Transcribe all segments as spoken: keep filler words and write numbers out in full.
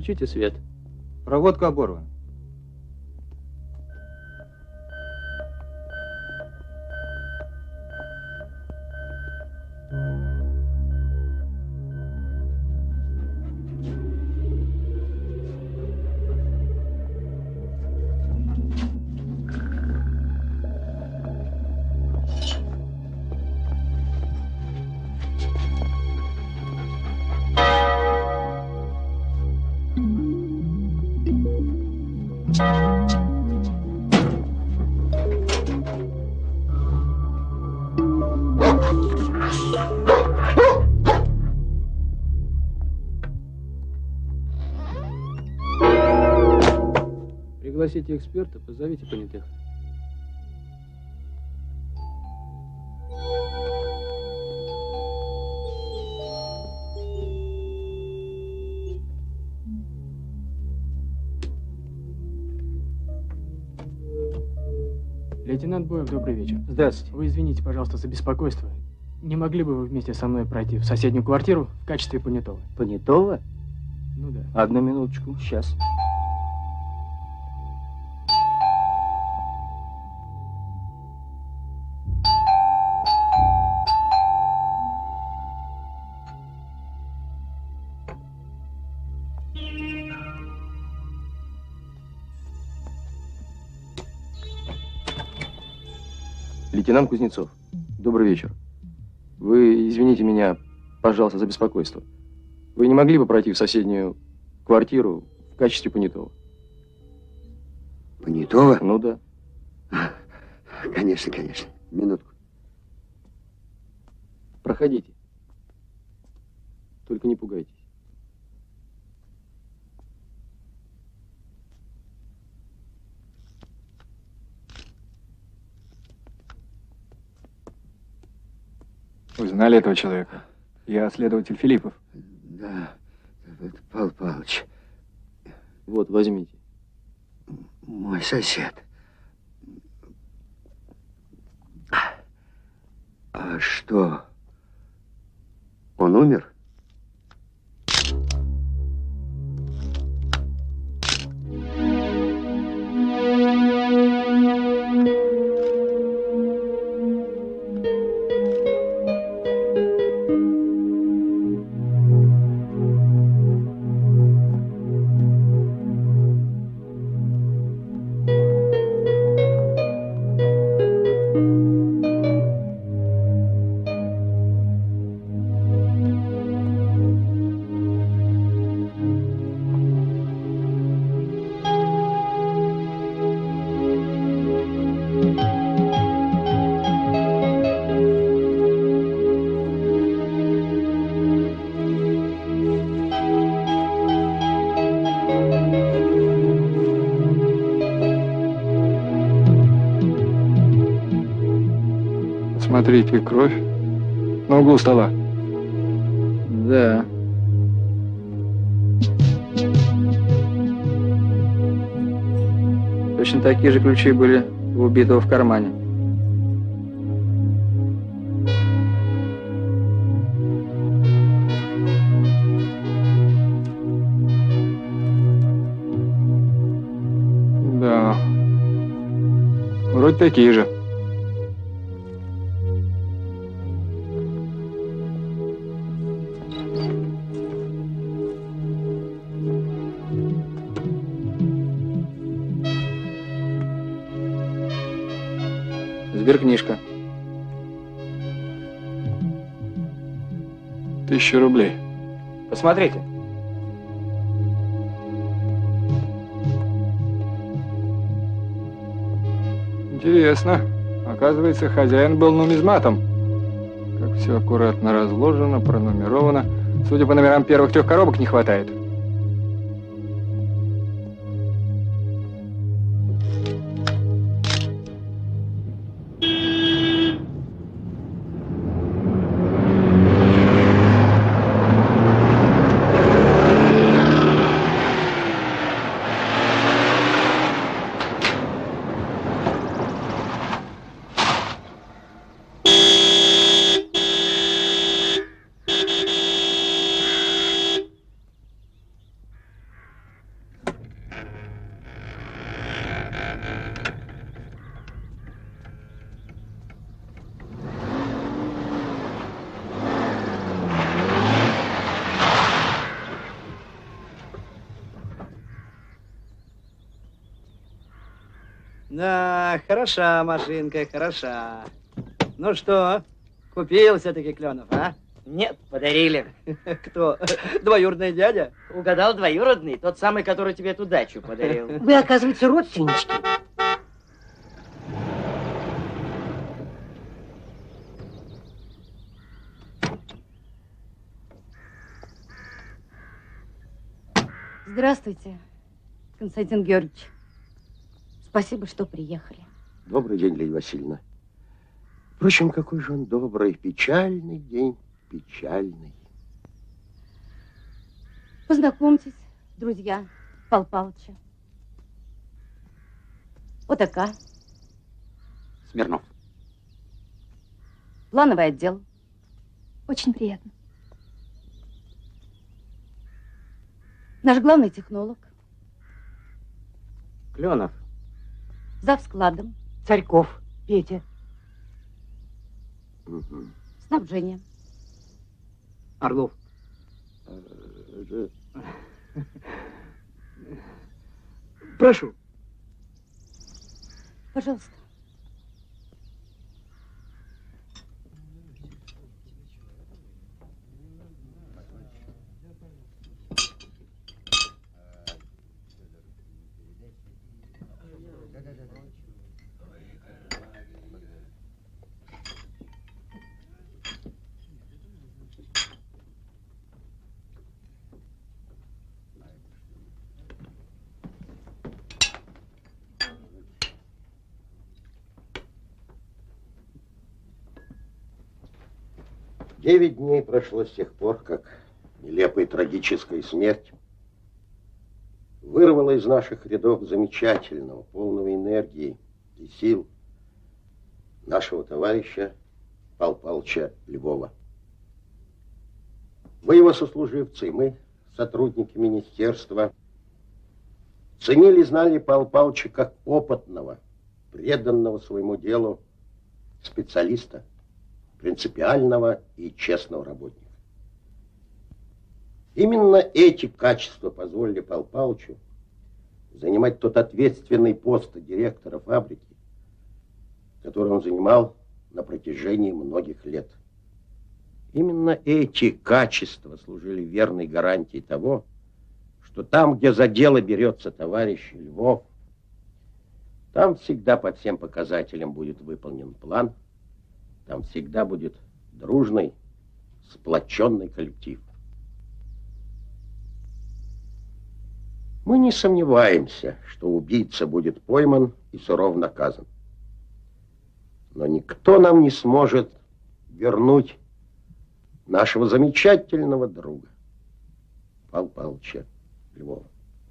Включите свет. Проводка оборвана. Пригласите эксперта, позовите понятых. Лейтенант Боев, добрый вечер. Здравствуйте. Вы извините, пожалуйста, за беспокойство. Не могли бы вы вместе со мной пройти в соседнюю квартиру в качестве понятого? Понятого? Ну да. Одну минуточку, сейчас. Лейтенант Кузнецов, добрый вечер. Вы извините меня, пожалуйста, за беспокойство. Вы не могли бы пройти в соседнюю квартиру в качестве понятого? Понятого? Ну да. Конечно, конечно. Минутку. Проходите. Только не пугайтесь. Вы знали этого человека? Я следователь Филиппов. Да, это Павел Павлович. Вот, возьмите. Мой сосед. А что? Он умер? Смотрите, кровь на углу стола. Да. Точно такие же ключи были у убитого в кармане. Да. Вроде такие же. Сберкнижка. Тысяча рублей. Посмотрите. Интересно. Оказывается, хозяин был нумизматом. Как все аккуратно разложено, пронумеровано. Судя по номерам, первых трех коробок не хватает. Да, хороша машинка, хороша. Ну что, купил все-таки Кленов, а? Нет, подарили. Кто? Двоюродный дядя? Угадал, двоюродный, тот самый, который тебе ту дачу подарил. Вы, оказывается, родственнички. Здравствуйте, Константин Георгиевич. Спасибо, что приехали. Добрый день, Лидия Васильевна. Впрочем, какой же он добрый, печальный день, печальный. Познакомьтесь, друзья Павла Павловича. Вот такая. Смирнов. Плановый отдел. Очень приятно. Наш главный технолог. Кленов. Зав складом. Царьков. Петя. Угу. Снабжение. Орлов. Прошу. Пожалуйста. Девять дней прошло с тех пор, как нелепая трагическая смерть вырвала из наших рядов замечательного, полного энергии и сил нашего товарища Павла Павловича Львова. Вы его сослуживцы, и мы, сотрудники министерства, ценили и знали Павла Павловича как опытного, преданного своему делу специалиста, принципиального и честного работника. Именно эти качества позволили Павлу Павловичу занимать тот ответственный пост директора фабрики, который он занимал на протяжении многих лет. Именно эти качества служили верной гарантией того, что там, где за дело берется товарищ Львов, там всегда по всем показателям будет выполнен план, там всегда будет дружный, сплоченный коллектив. Мы не сомневаемся, что убийца будет пойман и сурово наказан. Но никто нам не сможет вернуть нашего замечательного друга Павла Павловича Львова.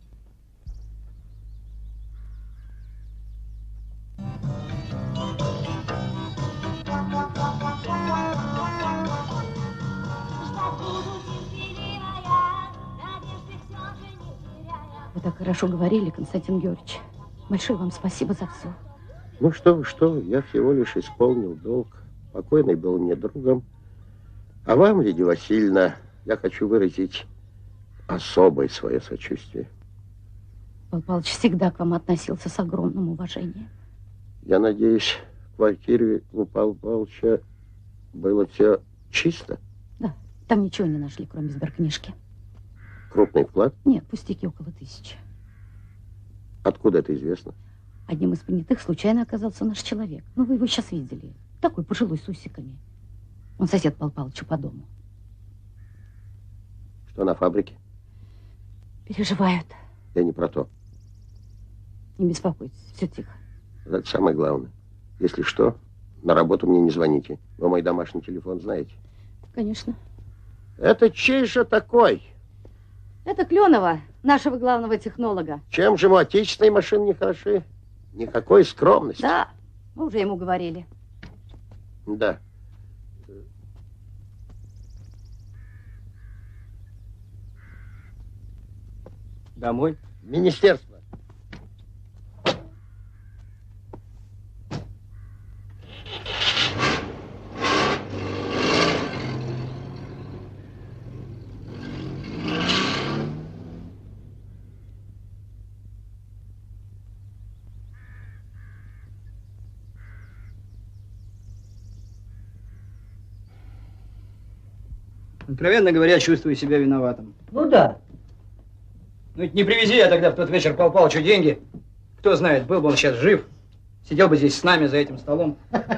Вы так хорошо говорили, Константин Георгиевич. Большое вам спасибо за все. Ну что вы, что вы, я всего лишь исполнил долг. Покойный был мне другом. А вам, Лидия Васильевна, я хочу выразить особое свое сочувствие. Павел Павлович всегда к вам относился с огромным уважением. Я надеюсь, в квартире у Павла Павловича было все чисто? Да, там ничего не нашли, кроме сберкнижки. Крупный вклад? Нет, пустяки около тысячи. Откуда это известно? Одним из понятых случайно оказался наш человек. Ну, вы его сейчас видели. Такой пожилой с усиками. Он сосед Павла Павловича по дому. Что на фабрике? Переживают. Я не про то. Не беспокойтесь, все тихо. Это самое главное. Если что, на работу мне не звоните. Вы мой домашний телефон знаете? Конечно. Это чей же такой? Это Кленова, нашего главного технолога. Чем же ему отечественные машины не хороши? Никакой скромности. Да, мы уже ему говорили. Да. Домой? В министерство. Откровенно говоря, чувствую себя виноватым. Ну да. Ну ведь не привези я тогда в тот вечер Пал Палычу деньги. Кто знает, был бы он сейчас жив. Сидел бы здесь с нами за этим столом.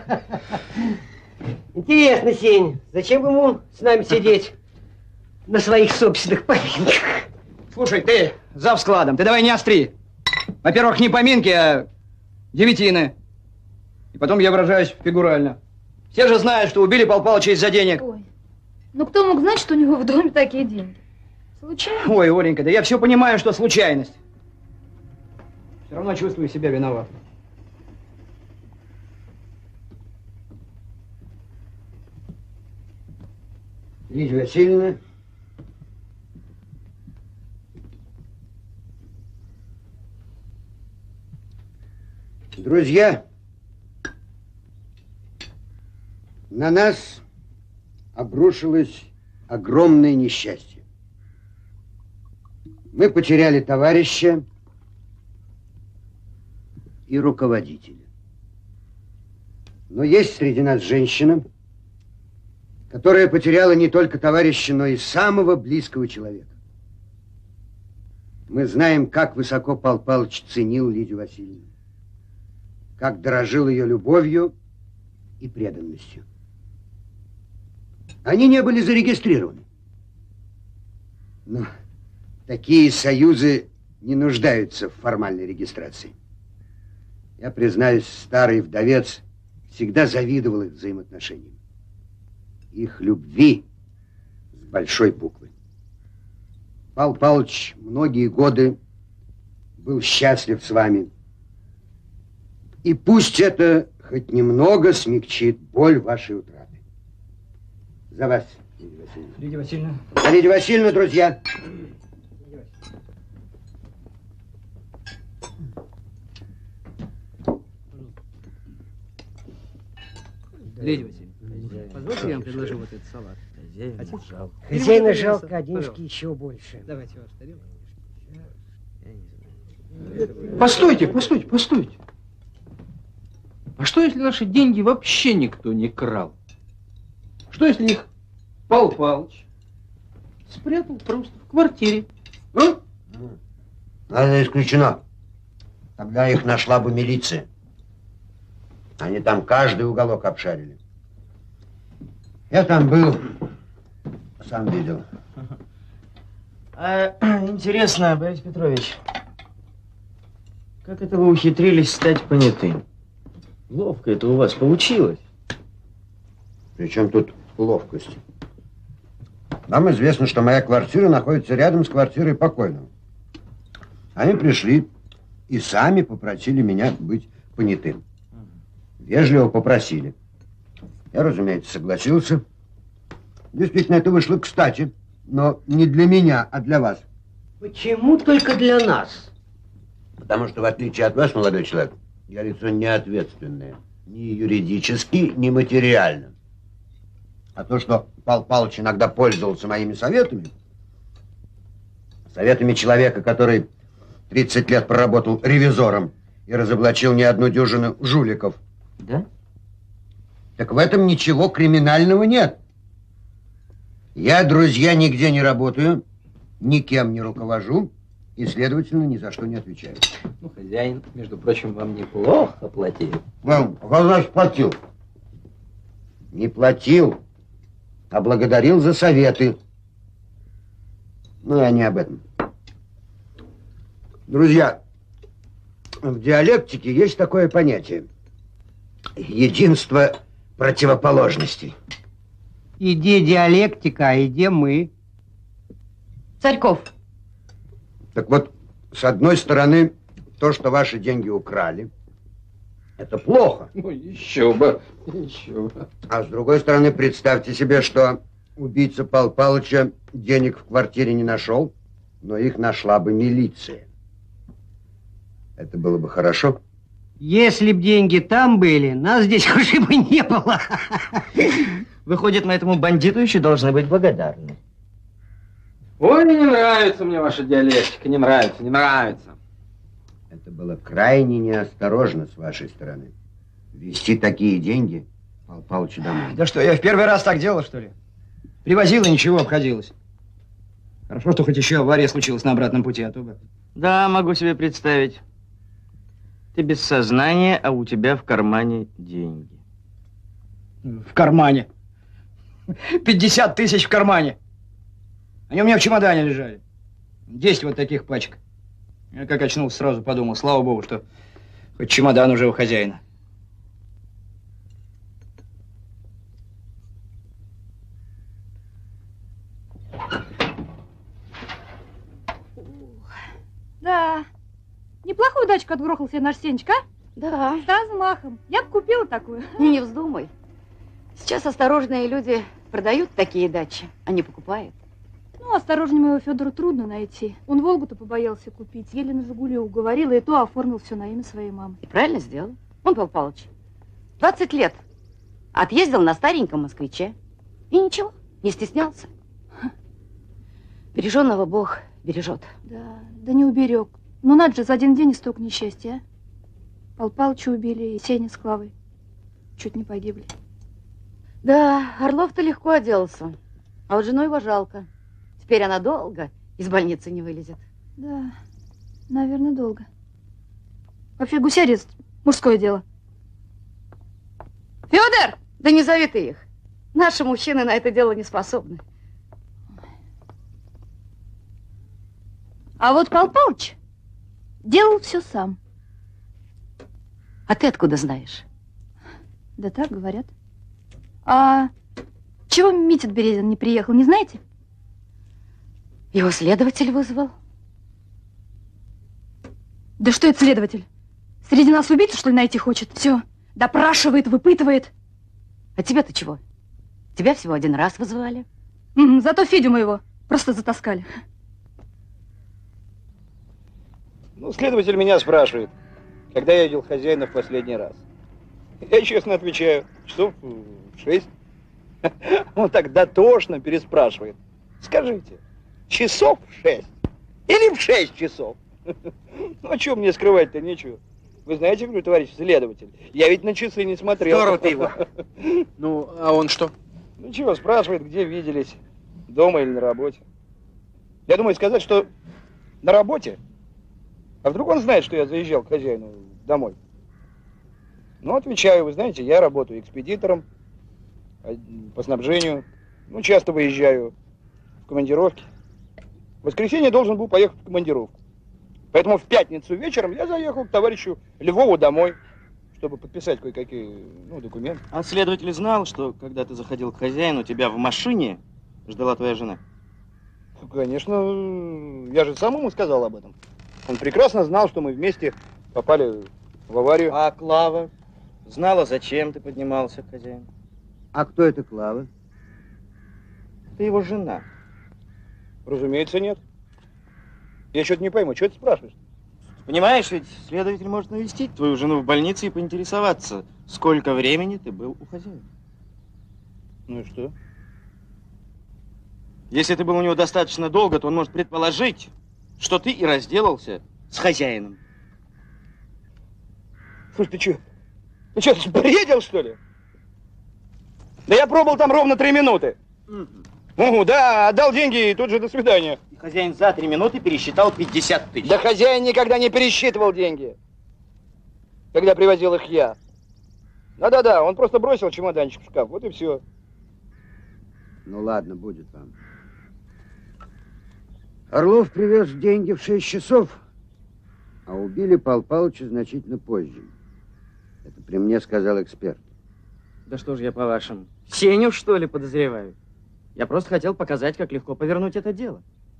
Интересно, Сень, зачем ему с нами сидеть на своих собственных поминках? Слушай, ты зав складом, ты давай не остри. Во-первых, не поминки, а девятины. И потом я выражаюсь фигурально. Все же знают, что убили Пал Палыча из-за денег. Ой, ну кто мог знать, что у него в доме такие деньги? Случайно? Ой, Оленька, да я все понимаю, что случайность. Все равно чувствую себя виноватым. Лидия Васильевна. Друзья, на нас обрушилось огромное несчастье. Мы потеряли товарища и руководителя. Но есть среди нас женщина, которая потеряла не только товарища, но и самого близкого человека. Мы знаем, как высоко Пал Палыч ценил Лидию Васильевну, как дорожил ее любовью и преданностью. Они не были зарегистрированы. Но такие союзы не нуждаются в формальной регистрации. Я, признаюсь, старый вдовец всегда завидовал их взаимоотношениям. Их любви с большой буквы. Пал Палыч многие годы был счастлив с вами. И пусть это хоть немного смягчит боль вашей утраты. За вас, Лидия Васильевна. Лидия Васильевна. За Лидию Васильевну, друзья. Лидия Васильевна, позвольте я вам предложу вот этот салат. Хозяина жалко. Хозяина жалко, а денежки еще больше. Давайте ваш тарелку. Постойте, постойте, постойте. А что, если наши деньги вообще никто не крал? Что, если их Пал Палыч спрятал просто в квартире? А? Это исключено. Тогда их нашла бы милиция. Они там каждый уголок обшарили. Я там был, сам видел. А, интересно, Борис Петрович, как это вы ухитрились стать понятым? Ловко это у вас получилось. Причем тут ловкость? Нам известно, что моя квартира находится рядом с квартирой покойного. Они пришли и сами попросили меня быть понятым. Вежливо попросили. Я, разумеется, согласился. Действительно, это вышло кстати, но не для меня, а для вас. Почему только для нас? Потому что, в отличие от вас, молодой человек, я лицо неответственное. Ни юридически, ни материально. А то, что Пал Палыч иногда пользовался моими советами, советами человека, который тридцать лет проработал ревизором и разоблачил не одну дюжину жуликов. Да? Так в этом ничего криминального нет. Я, друзья, нигде не работаю, никем не руковожу и, следовательно, ни за что не отвечаю. Ну, хозяин, между прочим, вам неплохо платил. Вам, а значит, платил? Не платил, а благодарил за советы. Ну, я не об этом. Друзья, в диалектике есть такое понятие. Единство противоположностей. Иди диалектика, а иди мы. Царьков. Так вот, с одной стороны, то, что ваши деньги украли, это плохо. Ну, еще бы, еще бы. А с другой стороны, представьте себе, что убийца Пал Палыча денег в квартире не нашел, но их нашла бы милиция. Это было бы хорошо. Если б деньги там были, нас здесь уже бы не было. Выходит, мы этому бандиту еще должны быть благодарны. Ой, не нравится мне ваша диалектика, не нравится, не нравится. Это было крайне неосторожно с вашей стороны. Вести такие деньги Пал Палычу домой. Да что, я в первый раз так делал, что ли? Привозила, ничего, обходилась. Хорошо, что хоть еще авария случилась на обратном пути, а то бы... Да, могу себе представить. Ты без сознания, а у тебя в кармане деньги. В кармане. пятьдесят тысяч в кармане. Они у меня в чемодане лежали. Десять вот таких пачек. Я как очнулся, сразу подумал, слава богу, что хоть чемодан уже у хозяина. Да. Неплохую дачку отгрохал себе наш Сенечка, а? Да. С размахом. Я бы купила такую. Не вздумай. Сейчас осторожные люди продают такие дачи, а не покупают. Ну, осторожнее моего Федора трудно найти. Он Волгу-то побоялся купить. Еле на Жигуле уговорила, и то оформил все на имя своей мамы. И правильно сделал. Он, Павел Павлович, двадцать лет отъездил на стареньком москвиче. И ничего, не стеснялся. Береженного Бог бережет. Да, да не уберег. Ну, надо же, за один день и столько несчастья, а? Пал Палыча убили, и Сеня с Клавой чуть не погибли. Да, Орлов-то легко отделался. А вот жену его жалко. Теперь она долго из больницы не вылезет. Да, наверное, долго. Вообще гуся резать мужское дело. Федор! Да не зови ты их. Наши мужчины на это дело не способны. А вот Пал Палыч делал все сам. А ты откуда знаешь? Да так говорят. А чего Митя Березин не приехал, не знаете? Его следователь вызвал. Да что это следователь? Среди нас убийцу, что ли, найти хочет? Все, допрашивает, выпытывает. А тебя-то чего? Тебя всего один раз вызывали. М-м, зато Федю моего просто затаскали. Ну, следователь меня спрашивает, когда я видел хозяина в последний раз. Я честно отвечаю, часов в шесть. Он так дотошно переспрашивает. Скажите, часов в шесть или в шесть часов? Ну, а что мне скрывать-то нечего? Вы знаете, говорю, товарищ следователь, я ведь на часы не смотрел. Здорово ты его. Ну, а он что? Ну, чего, спрашивает, где виделись, дома или на работе. Я думаю сказать, что на работе. А вдруг он знает, что я заезжал к хозяину домой? Ну, отвечаю, вы знаете, я работаю экспедитором по снабжению. Ну, часто выезжаю в командировки. В воскресенье должен был поехать в командировку. Поэтому в пятницу вечером я заехал к товарищу Львову домой, чтобы подписать кое-какие, ну, документы. А следователь знал, что когда ты заходил к хозяину, тебя в машине ждала твоя жена? Конечно, я же сам ему сказал об этом. Он прекрасно знал, что мы вместе попали в аварию. А Клава знала, зачем ты поднимался к хозяину? А кто это Клава? Ты его жена. Разумеется, нет. Я что-то не пойму, что ты спрашиваешь? Понимаешь, ведь следователь может навестить твою жену в больнице и поинтересоваться, сколько времени ты был у хозяина. Ну и что? Если ты был у него достаточно долго, то он может предположить, что ты и разделался с хозяином. Слушай, ты что? Ты что, ты бредил, что ли? Да я пробыл там ровно три минуты. Угу, да, отдал деньги и тут же до свидания. И хозяин за три минуты пересчитал пятьдесят тысяч. Да хозяин никогда не пересчитывал деньги, когда привозил их я. Да-да-да, он просто бросил чемоданчик в шкаф, вот и все. Ну ладно, будет вам. Орлов привез деньги в шесть часов, а убили Пал Палыча значительно позже. Это при мне сказал эксперт. Да что же я, по-вашему, Сеню, что ли, подозреваю? Я просто хотел показать, как легко повернуть это дело.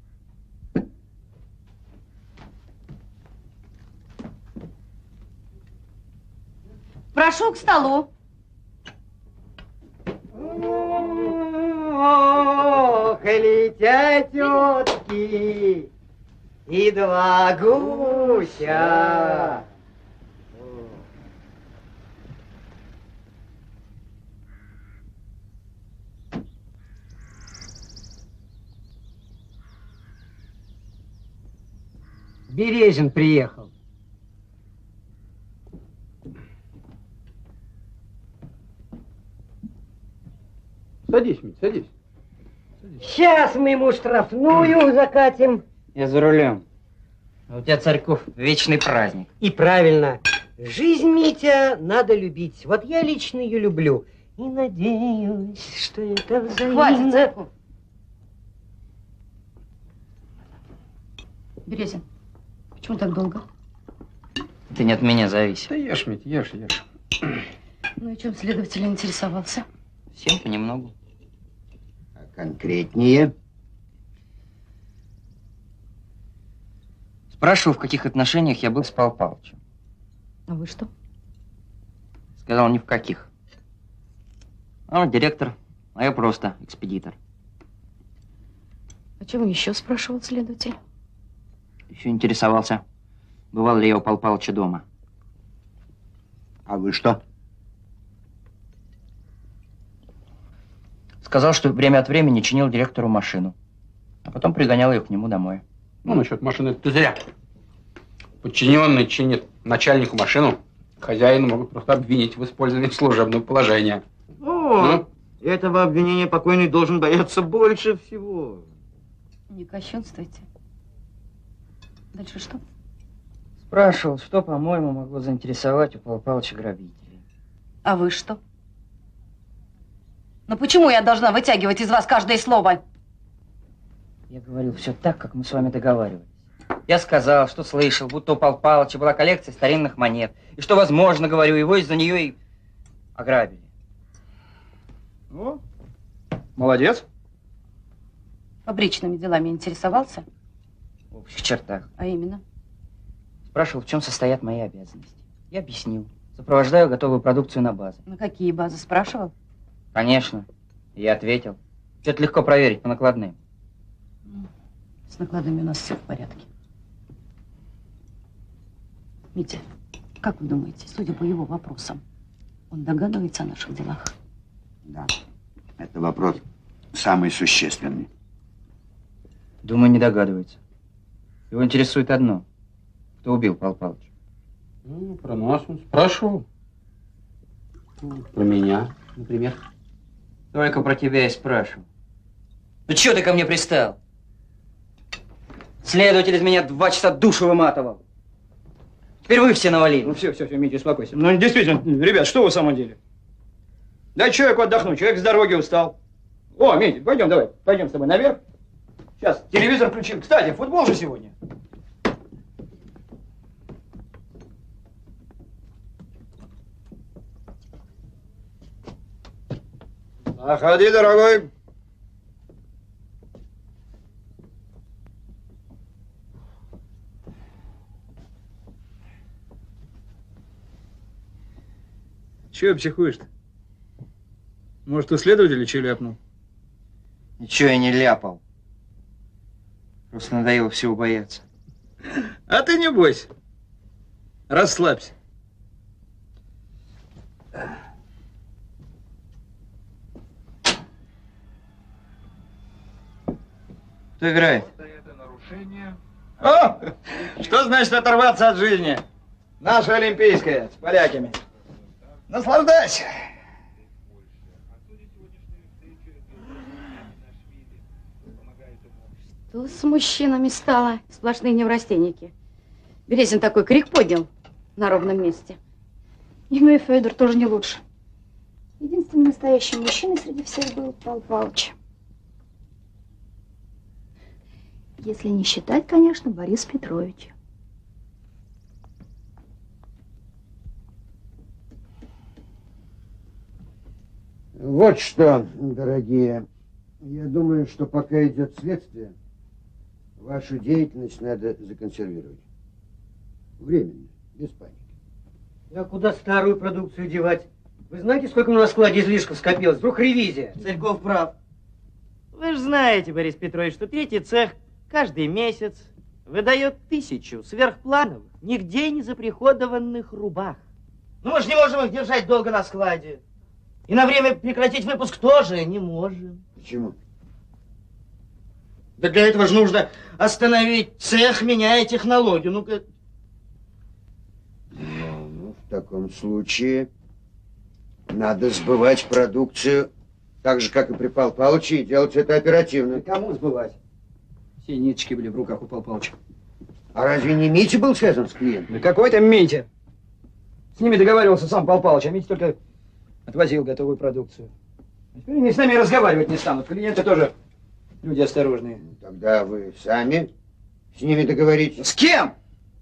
Прошу к столу. Ох, летят тетки и два гуся. Березин приехал. Садись, Мить, садись. Сейчас мы ему штрафную закатим. Я за рулем. А у тебя, Царьков, вечный праздник. И правильно. Жизнь, Митя, надо любить. Вот я лично ее люблю. И надеюсь, что это взаимно. Хватит, Царьков. Березин, почему так долго? Это не от меня зависит. Да ешь, Мить, ешь, ешь. Ну и чем следователь интересовался? Всем понемногу. А конкретнее? Спрашивал, в каких отношениях я был с Павлом Павловичем. А вы что? Сказал, ни в каких. А он директор, а я просто экспедитор. О чем еще спрашивал следователь? Еще интересовался, бывал ли я у Павла Павловича дома. А вы что? Сказал, что время от времени чинил директору машину, а потом пригонял ее к нему домой. Ну, насчет машины ты зря. Подчиненный чинит начальнику машину, хозяина могут просто обвинить в использовании служебного положения. О, Ну? этого обвинения покойный должен бояться больше всего. Не кощунствуйте. Дальше что? Спрашивал, что, по-моему, могло заинтересовать у Павла Павловича грабителей. А вы что? Ну почему я должна вытягивать из вас каждое слово? Я говорил все так, как мы с вами договаривались. Я сказал, что слышал, будто у Павла Павловича была коллекция старинных монет. И что, возможно, говорю, его из-за нее и ограбили. Ну, молодец. Фабричными делами интересовался? В общих чертах. А именно? Спрашивал, в чем состоят мои обязанности. Я объяснил. Сопровождаю готовую продукцию на базы. На какие базы спрашивал? Конечно. Я ответил. Все это легко проверить по накладным. С накладами у нас все в порядке. Митя, как вы думаете, судя по его вопросам, он догадывается о наших делах? Да. Это вопрос самый существенный. Думаю, не догадывается. Его интересует одно. Кто убил Павла Павловича? Ну, про нас он спрашивал. Ну, про меня, например. Только про тебя и спрашивал. Ну чё ты ко мне пристал? Следователь из меня два часа душу выматывал. Теперь вы все навалили. Ну все, все, все, Митя, успокойся. Ну действительно, ребят, что вы в самом деле? Дай человеку отдохнуть, человек с дороги устал. О, Митя, пойдем, давай, пойдем с тобой наверх. Сейчас телевизор включим. Кстати, футбол же сегодня. Заходи, дорогой. Чего психуешь-то? Может, у следователя че ляпнул? Ничего я не ляпал. Просто надоело всего бояться. А ты не бойся. Расслабься. Кто играет? О! Что значит оторваться от жизни? Наша олимпийская, с поляками. Наслаждайся. Что с мужчинами стало? Сплошные неврастенники. Березин такой крик поднял на ровном месте. И мой Федор тоже не лучше. Единственный настоящий мужчина среди всех был Павел Павлович. Если не считать, конечно, Бориса Петровича. Вот что, дорогие, я думаю, что пока идет следствие, вашу деятельность надо законсервировать. Временно, без паники. А куда старую продукцию девать? Вы знаете, сколько у нас в складе излишков скопилось? Вдруг ревизия. Царьков прав. Вы же знаете, Борис Петрович, что третий цех каждый месяц выдает тысячу сверхплановых, нигде не заприходованных рубах. Ну мы же не можем их держать долго на складе. И на время прекратить выпуск тоже не можем. Почему? Да для этого же нужно остановить цех, меняя технологию. Ну-ка. Ну, в таком случае надо сбывать продукцию Так же, как и при Пал Палыче, и делать это оперативно. Кому сбывать? Все ниточки были в руках у Пал Палыча. А разве не Митя был связан с клиентом? Да какой там Митя? С ними договаривался сам Пал Палыч, а Митя только отвозил готовую продукцию. А теперь они с нами разговаривать не станут. Клиенты тоже люди осторожные. Тогда вы сами с ними договоритесь. С кем?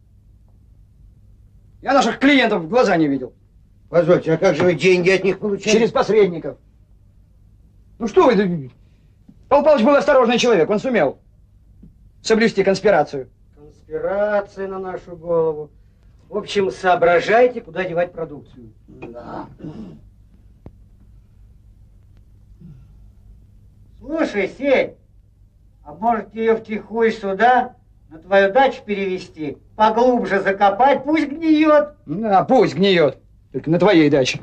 Я наших клиентов в глаза не видел. Позвольте, а как же вы деньги от них получали? Через посредников. Ну что вы, Пал Палыч был осторожный человек, он сумел соблюсти конспирацию. Конспирация на нашу голову. В общем, соображайте, куда девать продукцию. Да. Слушай, Сень, а может ее втихую сюда, на твою дачу перевести, поглубже закопать, пусть гниет. Да, пусть гниет, только на твоей даче.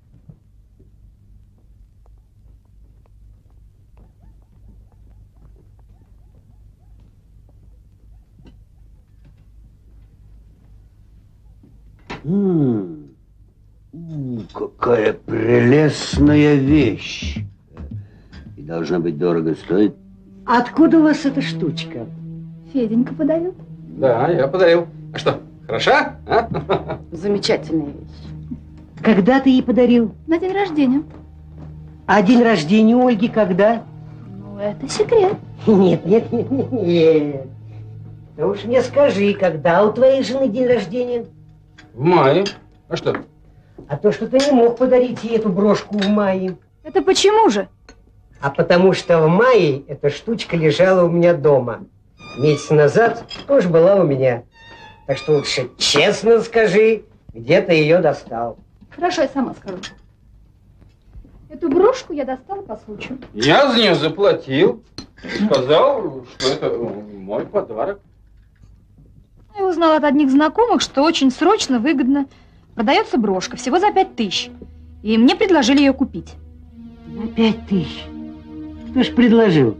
М-м, какая прелестная вещь. И должна быть дорого стоить. Откуда у вас эта штучка? Феденька подарил. Да, я подарил. А что, хороша? А? Замечательная вещь. Когда ты ей подарил? На день рождения. А день рождения у Ольги когда? Ну, это секрет. Нет, нет, нет, нет, нет. Да уж мне скажи, когда у твоей жены день рождения? В мае. А что? А то, что ты не мог подарить ей эту брошку в мае. Это почему же? А потому что в мае эта штучка лежала у меня дома. Месяц назад тоже была у меня. Так что лучше честно скажи, где ты ее достал. Хорошо, я сама скажу. Эту брошку я достала по случаю. Я за нее заплатил. Сказал, что это мой подарок. Я узнала от одних знакомых, что очень срочно, выгодно продается брошка, всего за пять тысяч. И мне предложили ее купить. За пять тысяч? Кто ж предложил?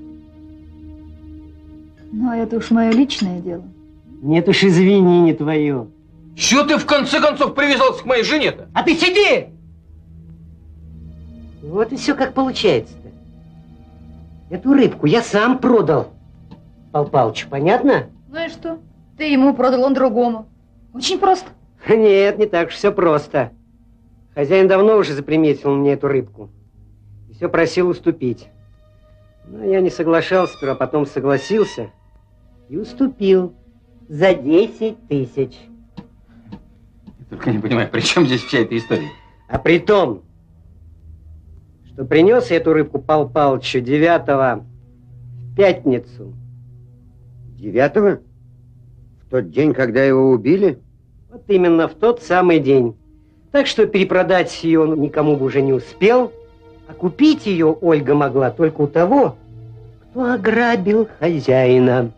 Ну, это уж мое личное дело. Нет уж, извини, не твое. Чего ты в конце концов привязался к моей жене-то? А ты сиди! Вот и все как получается-то. Эту рыбку я сам продал Пал Палычу, понятно? Ну и что? Ты ему продал, он другому. Очень просто. Нет, не так уж все просто. Хозяин давно уже заприметил мне эту рыбку. И все просил уступить. Но я не соглашался, сперва потом согласился. И уступил за десять тысяч. Я только не понимаю, при чем здесь вся эта история? А при том, что принес я эту рыбку Пал Палычу девятого в пятницу. Девятого? В тот день, когда его убили? Вот именно в тот самый день. Так что перепродать ее он никому бы уже не успел. А купить ее Ольга могла только у того, кто ограбил хозяина.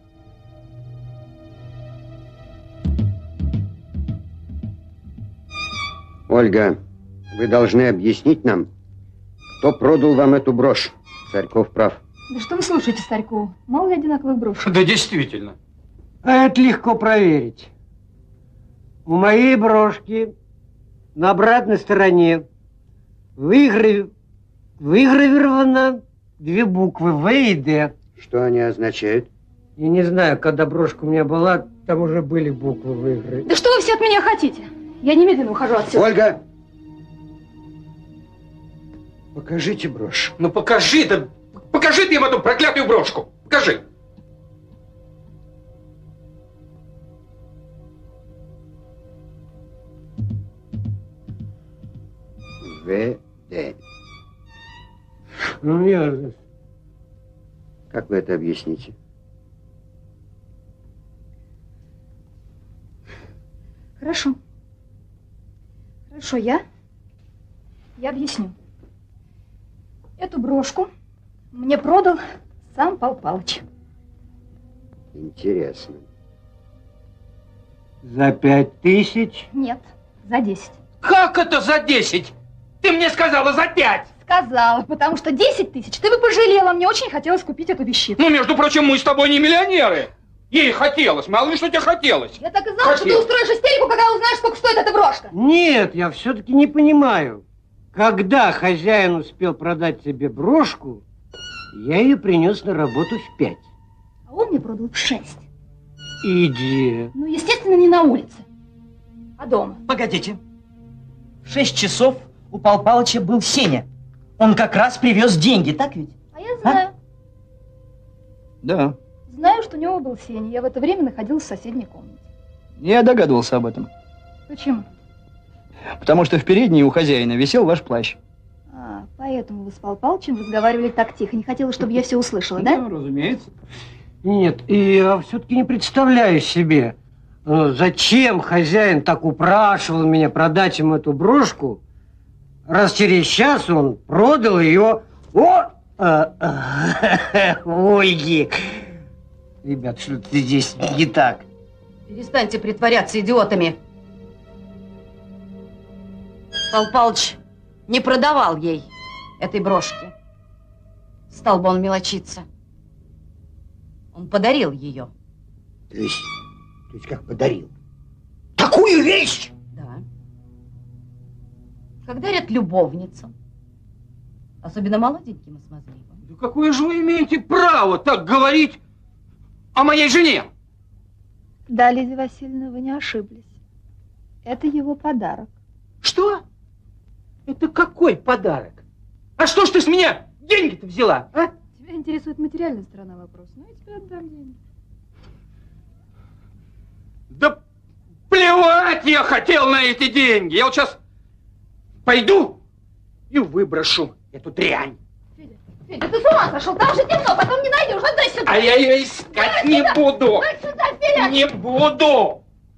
Ольга, вы должны объяснить нам, кто продал вам эту брошь. Царьков прав. Да что вы слушаете, Старькову? Мало ли одинаковых брошек? Да действительно. А это легко проверить. У моей брошки на обратной стороне выграв... выгравировано две буквы В и Д. Что они означают? Я не знаю, когда брошка у меня была, там уже были буквы выгравированы. Да что вы все от меня хотите? Я немедленно ухожу отсюда. Ольга! Покажите брошь. Ну покажи, да покажи ты им эту проклятую брошку. Покажи. В Д. Ну, я... Как вы это объясните? Хорошо. Хорошо, я... Я объясню. Эту брошку мне продал сам Пал Палыч. Интересно. За пять тысяч? Нет, за десять. Как это за десять? Ты мне сказала за пять. Сказала, потому что десять тысяч ты бы пожалела. Мне очень хотелось купить эту вещицу. Ну, между прочим, мы с тобой не миллионеры. Ей хотелось, мало ли что тебе хотелось. Я так и знала, что ты устроишь истерику, когда узнаешь, сколько стоит эта брошка. Нет, я все-таки не понимаю. Когда хозяин успел продать тебе брошку, я ее принес на работу в пять. А он мне продал в шесть. Иди. Ну, естественно, не на улице, а дома. Погодите. В шесть часов у Пал Палыча был Сеня. Он как раз привез деньги, так ведь? А я знаю. А? Да. Знаю, что у него был Сеня. Я в это время находилась в соседней комнате. Я догадывался об этом. Почему? Потому что в передней у хозяина висел ваш плащ. А, поэтому вы с Пал Палычем разговаривали так тихо. Не хотела, чтобы я все услышала, да? Да, разумеется. Нет, и я все-таки не представляю себе, зачем хозяин так упрашивал меня продать ему эту брошку, раз через час он продал ее о, а, а, Ольге. Ребят, что-то здесь не так. Перестаньте притворяться идиотами. Пал Палыч не продавал ей этой брошки. Стал бы он мелочиться. Он подарил ее. То есть, то есть как подарил? Такую вещь? Да. Как дарят любовницам. Особенно молоденьким и смазливым. Да какое же вы имеете право так говорить о моей жене? Да, Лидия Васильевна, вы не ошиблись. Это его подарок. Что? Это какой подарок? А что ж ты с меня деньги-то взяла, а? Тебя интересует материальная сторона вопроса. Ну, я тебе отдам деньги. Да плевать я хотел на эти деньги. Я вот сейчас пойду и выброшу эту дрянь. Федя, Федя, ты с ума сошел? Там же темно, потом не найдешь. Отдай сюда. А я ее искать Дай не сюда. буду. Дай сюда, Федя. Не буду.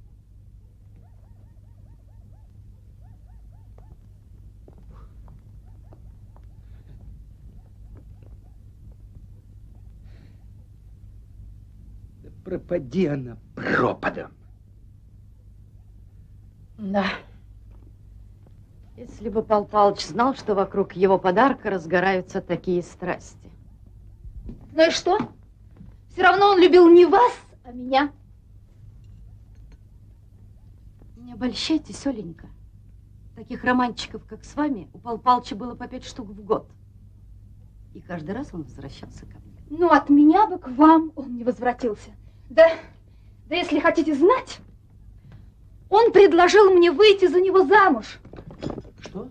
Пропади она пропадом. Да. Если бы Пал Палыч знал, что вокруг его подарка разгораются такие страсти. Ну и что? Все равно он любил не вас, а меня. Не обольщайтесь, Оленька. Таких романчиков, как с вами, у Пал Палыча было по пять штук в год. И каждый раз он возвращался ко мне. Ну, от меня бы к вам он не возвратился. Да, да если хотите знать, он предложил мне выйти за него замуж. Что?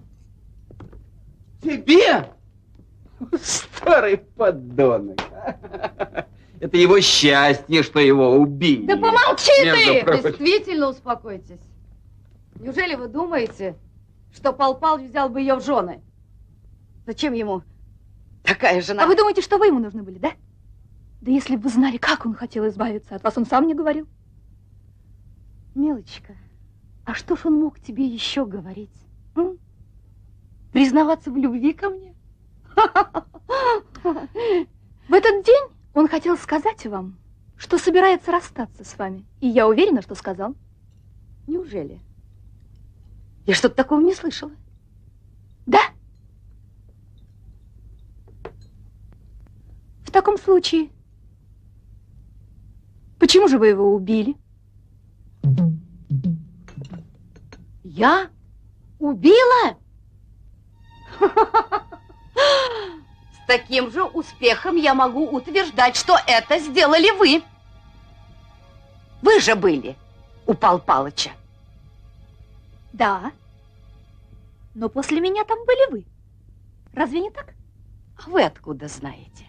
Тебе? Старый подонок. Это его счастье, что его убили. Да помолчи ты! Действительно, успокойтесь. Неужели вы думаете, что Пал Палыч взял бы ее в жены? Зачем ему такая жена? А вы думаете, что вы ему нужны были, да? Да если бы вы знали, как он хотел избавиться от вас, он сам не говорил. Милочка, а что ж он мог тебе еще говорить? М? Признаваться в любви ко мне? В этот день он хотел сказать вам, что собирается расстаться с вами. И я уверена, что сказал. Неужели? Я что-то такого не слышала. Да? В таком случае, почему же вы его убили? Я убила? С таким же успехом я могу утверждать, что это сделали вы. Вы же были у Пал Палыча. Да. Но после меня там были вы. Разве не так? А вы откуда знаете?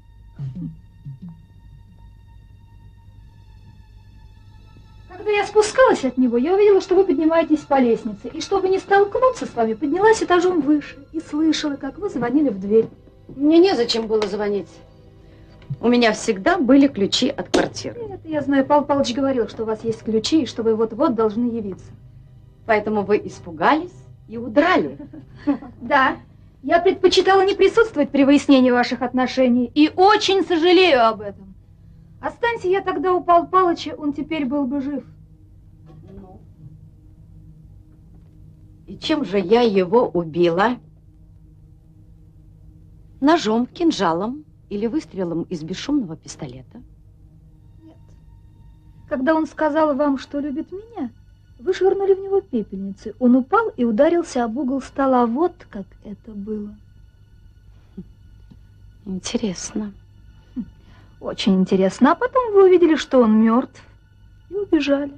Когда я спускалась от него, я увидела, что вы поднимаетесь по лестнице. И чтобы не столкнуться с вами, поднялась этажом выше. И слышала, как вы звонили в дверь. Мне незачем было звонить. У меня всегда были ключи от квартиры. Это я знаю, Пал Палыч говорил, что у вас есть ключи, и что вы вот-вот должны явиться. Поэтому вы испугались и удрали. Да, я предпочитала не присутствовать при выяснении ваших отношений. И очень сожалею об этом. Останься я тогда у Пал Палыча, он теперь был бы жив. Ну. И чем же я его убила? Ножом, кинжалом или выстрелом из бесшумного пистолета? Нет. Когда он сказал вам, что любит меня, Вы швырнули в него пепельницы. Он упал и ударился об угол стола. Вот как это было. Интересно. Очень интересно. А потом вы увидели, что он мертв, и убежали.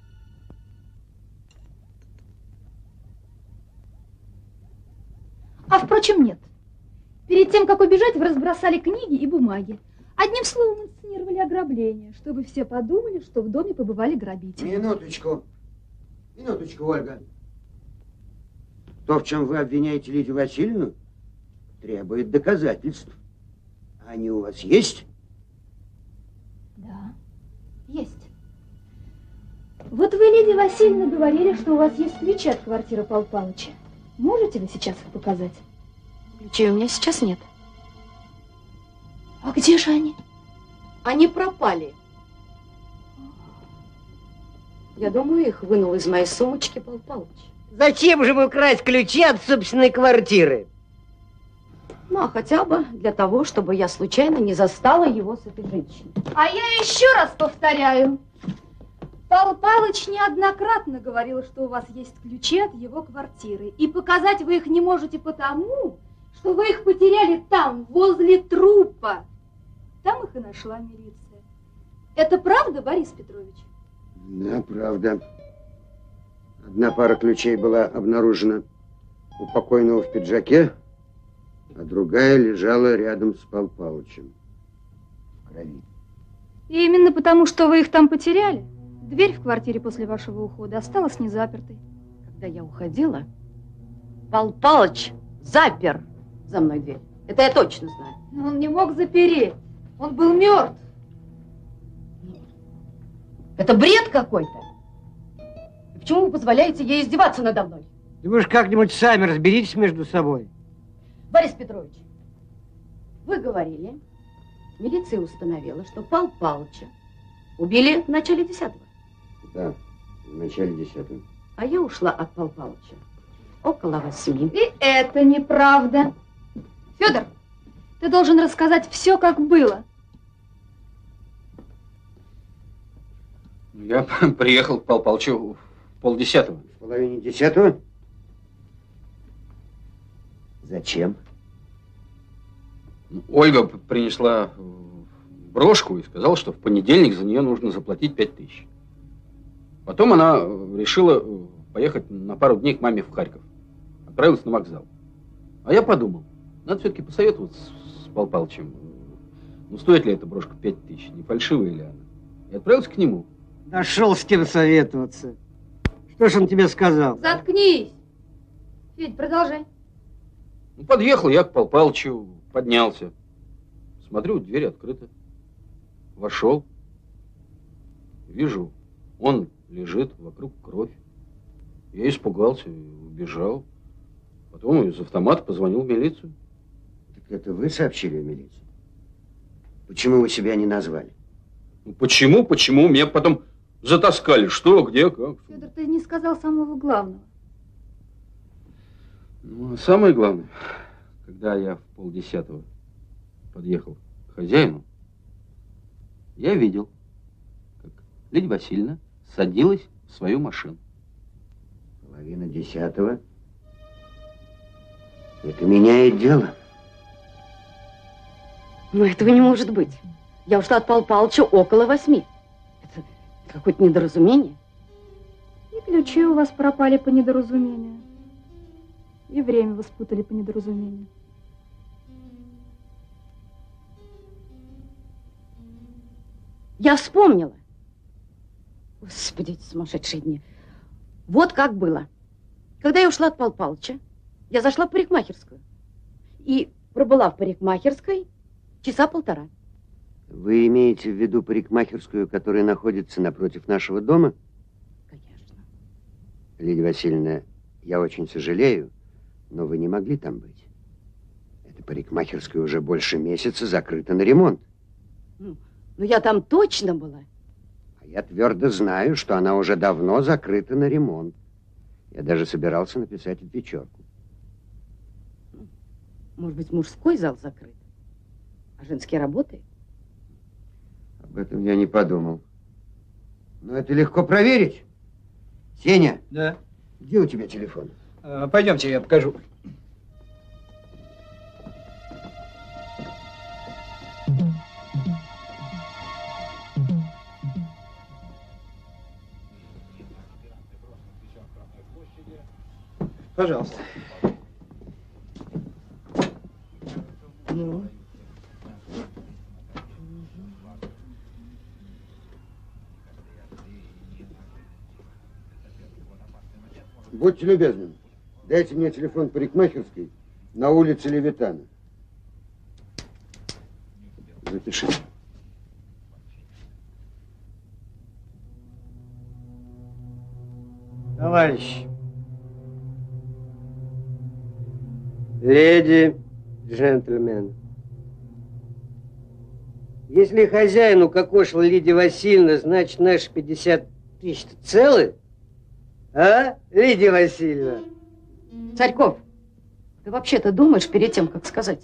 А впрочем, нет. Перед тем, как убежать, вы разбросали книги и бумаги. Одним словом, инсценировали ограбление, чтобы все подумали, что в доме побывали грабители. Минуточку. Минуточку, Ольга. То, в чем вы обвиняете Лидию Васильевну, требует доказательств. Они у вас есть? Да, есть. Вот вы, Лидия Васильевна, говорили, что у вас есть ключи от квартиры Павла Павловича. Можете вы сейчас их показать? Ключей у меня сейчас нет. А где же они? Они пропали. Я думаю, их вынул из моей сумочки Павел Павлович. Зачем же ему красть ключи от собственной квартиры? Ну, а хотя бы для того, чтобы я случайно не застала его с этой женщиной. А я еще раз повторяю. Павел Павлович неоднократно говорил, что у вас есть ключи от его квартиры. И показать вы их не можете потому, что вы их потеряли там, возле трупа. Там их и нашла милиция. Это правда, Борис Петрович? Да, правда. Одна пара ключей была обнаружена у покойного в пиджаке, а другая лежала рядом с Павлом Павловичем в крови. И именно потому, что вы их там потеряли, дверь в квартире после вашего ухода осталась незапертой. Когда я уходила, Павел Павлович запер за мной дверь. Это я точно знаю. Но он не мог запереть. Он был мертв. Это бред какой-то. И почему вы позволяете ей издеваться надо мной? Да вы же как-нибудь сами разберитесь между собой. Борис Петрович, вы говорили, милиция установила, что Павла Павловича убили в начале десятого. Да, в начале десятого. А я ушла от Павла Павловича около восьми. И это неправда. Федор, ты должен рассказать все, как было. Я приехал к Павлу Павловичу в полдесятого. В половине десятого? Зачем? Ольга принесла брошку и сказала, что в понедельник за нее нужно заплатить пять тысяч. Потом она решила поехать на пару дней к маме в Харьков. Отправилась на вокзал. А я подумал, надо все-таки посоветоваться с Павлом Павловичем. Ну, стоит ли эта брошка пять тысяч? Не фальшивая ли она? И отправился к нему. Нашел с кем советоваться. Что ж он тебе сказал? Заткнись. Федь, продолжай. Ну, подъехал я к Павлу Павловичу, поднялся. Смотрю, дверь открыта. Вошел. Вижу, он лежит, вокруг кровь. Я испугался и убежал. Потом из автомата позвонил в милицию. Так это вы сообщили в милицию? Почему вы себя не назвали? Ну, почему, почему? Меня потом затаскали. Что, где, как? Федор, ты не сказал самого главного. Ну, а самое главное, когда я в полдесятого подъехал к хозяину, я видел, как Лидия Васильевна садилась в свою машину. Половина десятого? Это меняет дело. Но этого не может быть. Я ушла от Павла Павловича около восьми. Это какое-то недоразумение. И ключи у вас пропали по недоразумению. И время вы спутали по недоразумению. Я вспомнила. Господи, эти сумасшедшие дни. Вот как было. Когда я ушла от Павла Павловича, я зашла в парикмахерскую. И пробыла в парикмахерской часа полтора. Вы имеете в виду парикмахерскую, которая находится напротив нашего дома? Конечно. Лидия Васильевна, я очень сожалею, но вы не могли там быть. Эта парикмахерская уже больше месяца закрыта на ремонт. Ну, но я там точно была. А я твердо знаю, что она уже давно закрыта на ремонт. Я даже собирался написать вечерку. Может быть, мужской зал закрыт, а женский работает? Об этом я не подумал. Но это легко проверить. Сеня? Да. Где у тебя телефон? А, пойдемте, я покажу. Пожалуйста. Ну. Будьте любезны, дайте мне телефон парикмахерской на улице Левитана. Запишите. Товарищ. Леди, джентльмен. Если хозяин укокошил Лидия Васильевна, значит, наши пятьдесят тысяч целы? А, Лидия Васильевна? Царьков, ты вообще-то думаешь перед тем, как сказать?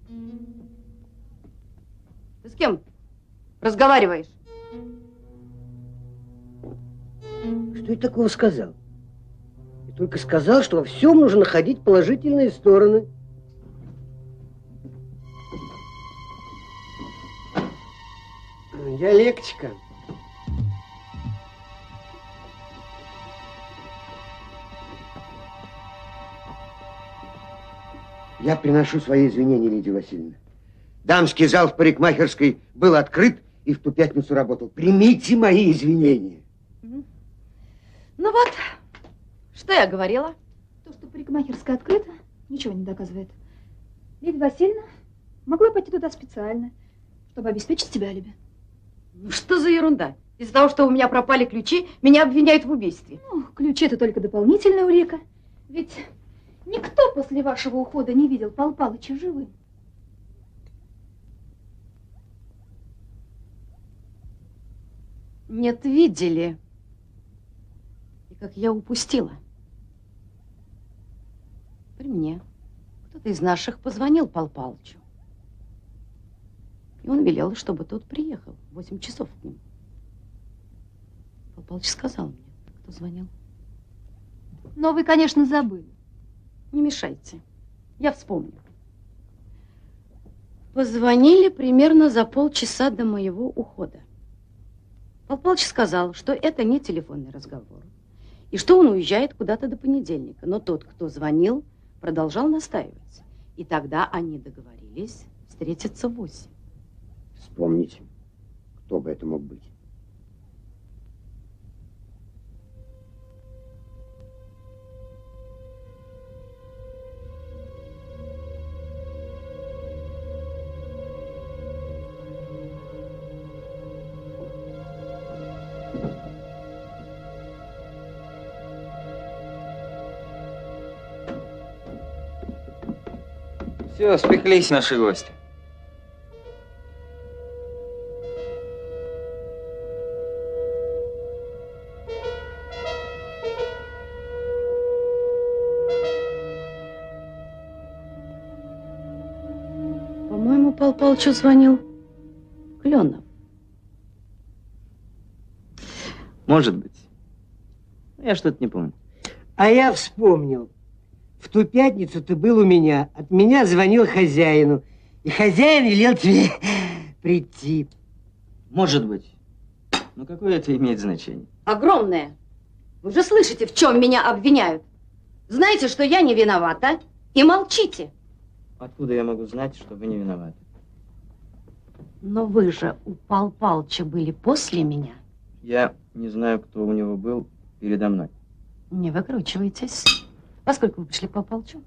Ты с кем разговариваешь? Что я такого сказал? Я только сказал, что во всем нужно находить положительные стороны. Диалектика. Я приношу свои извинения, Лидия Васильевна. Дамский зал в парикмахерской был открыт и в ту пятницу работал. Примите мои извинения. Ну вот, что я говорила? То, что парикмахерская открыта, ничего не доказывает. Лидия Васильевна могла пойти туда специально, чтобы обеспечить тебе алиби. Ну что за ерунда? Из-за того, что у меня пропали ключи, меня обвиняют в убийстве. Ну, ключи это только дополнительная улика. Ведь никто после вашего ухода не видел Пал Палыча живым. Нет, видели. И как я упустила. При мне кто-то из наших позвонил Пал Палычу. И он велел, чтобы тот приехал в восемь часов к нему. Пал Палыч сказал мне, кто звонил. Но вы, конечно, забыли. Не мешайте. Я вспомню. Позвонили примерно за полчаса до моего ухода. Пал Палыч сказал, что это не телефонный разговор, и что он уезжает куда-то до понедельника. Но тот, кто звонил, продолжал настаивать. И тогда они договорились встретиться в восемь. Вспомните, кто бы это мог быть. Все, спеклись наши гости. По-моему, Пал Палычу звонил Кленов. Может быть. Я что-то не помню. А я вспомнил. В ту пятницу ты был у меня. От меня звонил хозяину. И хозяин велел тебе прийти. Может быть. Но какое это имеет значение? Огромное. Вы же слышите, в чем меня обвиняют. Знаете, что я не виновата, и молчите. Откуда я могу знать, что вы не виноваты? Но вы же у Пал Палыча были после меня. Я не знаю, кто у него был передо мной. Не выкручивайтесь. Во сколько вы пришли к Пал Палычу?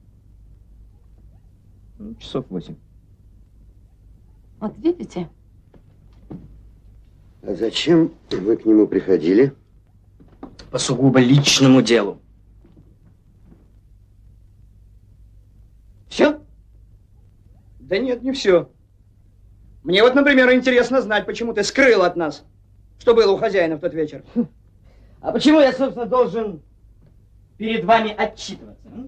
Ну, часов восемь. Вот видите? А зачем вы к нему приходили? По сугубо личному делу. Все? Да нет, не все. Мне вот, например, интересно знать, почему ты скрыл от нас, что было у хозяина в тот вечер. А почему я, собственно, должен перед вами отчитываться? М?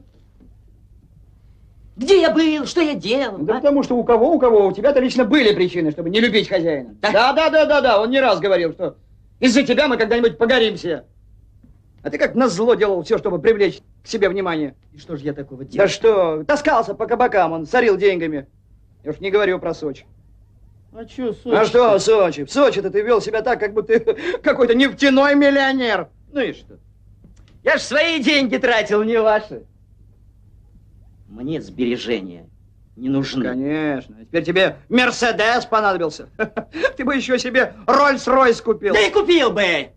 Где я был, что я делал? Да а? потому что у кого, у кого, у тебя-то лично были причины, чтобы не любить хозяина. Да, да, да, да, да, он не раз говорил, что из-за тебя мы когда-нибудь погоримся. А ты как назло делал все, чтобы привлечь к себе внимание. И что же я такого делал? Да что, таскался по кабакам, он сорил деньгами. Я уж не говорю про Сочи. А что Сочи? А что Сочи? В Сочи-то ты вел себя так, как будто ты какой-то нефтяной миллионер. Ну и что? Я ж свои деньги тратил, не ваши. Мне сбережения не нужны. Конечно. Теперь тебе Мерседес понадобился. Ты бы еще себе Роллс-Ройс купил. Да и купил бы.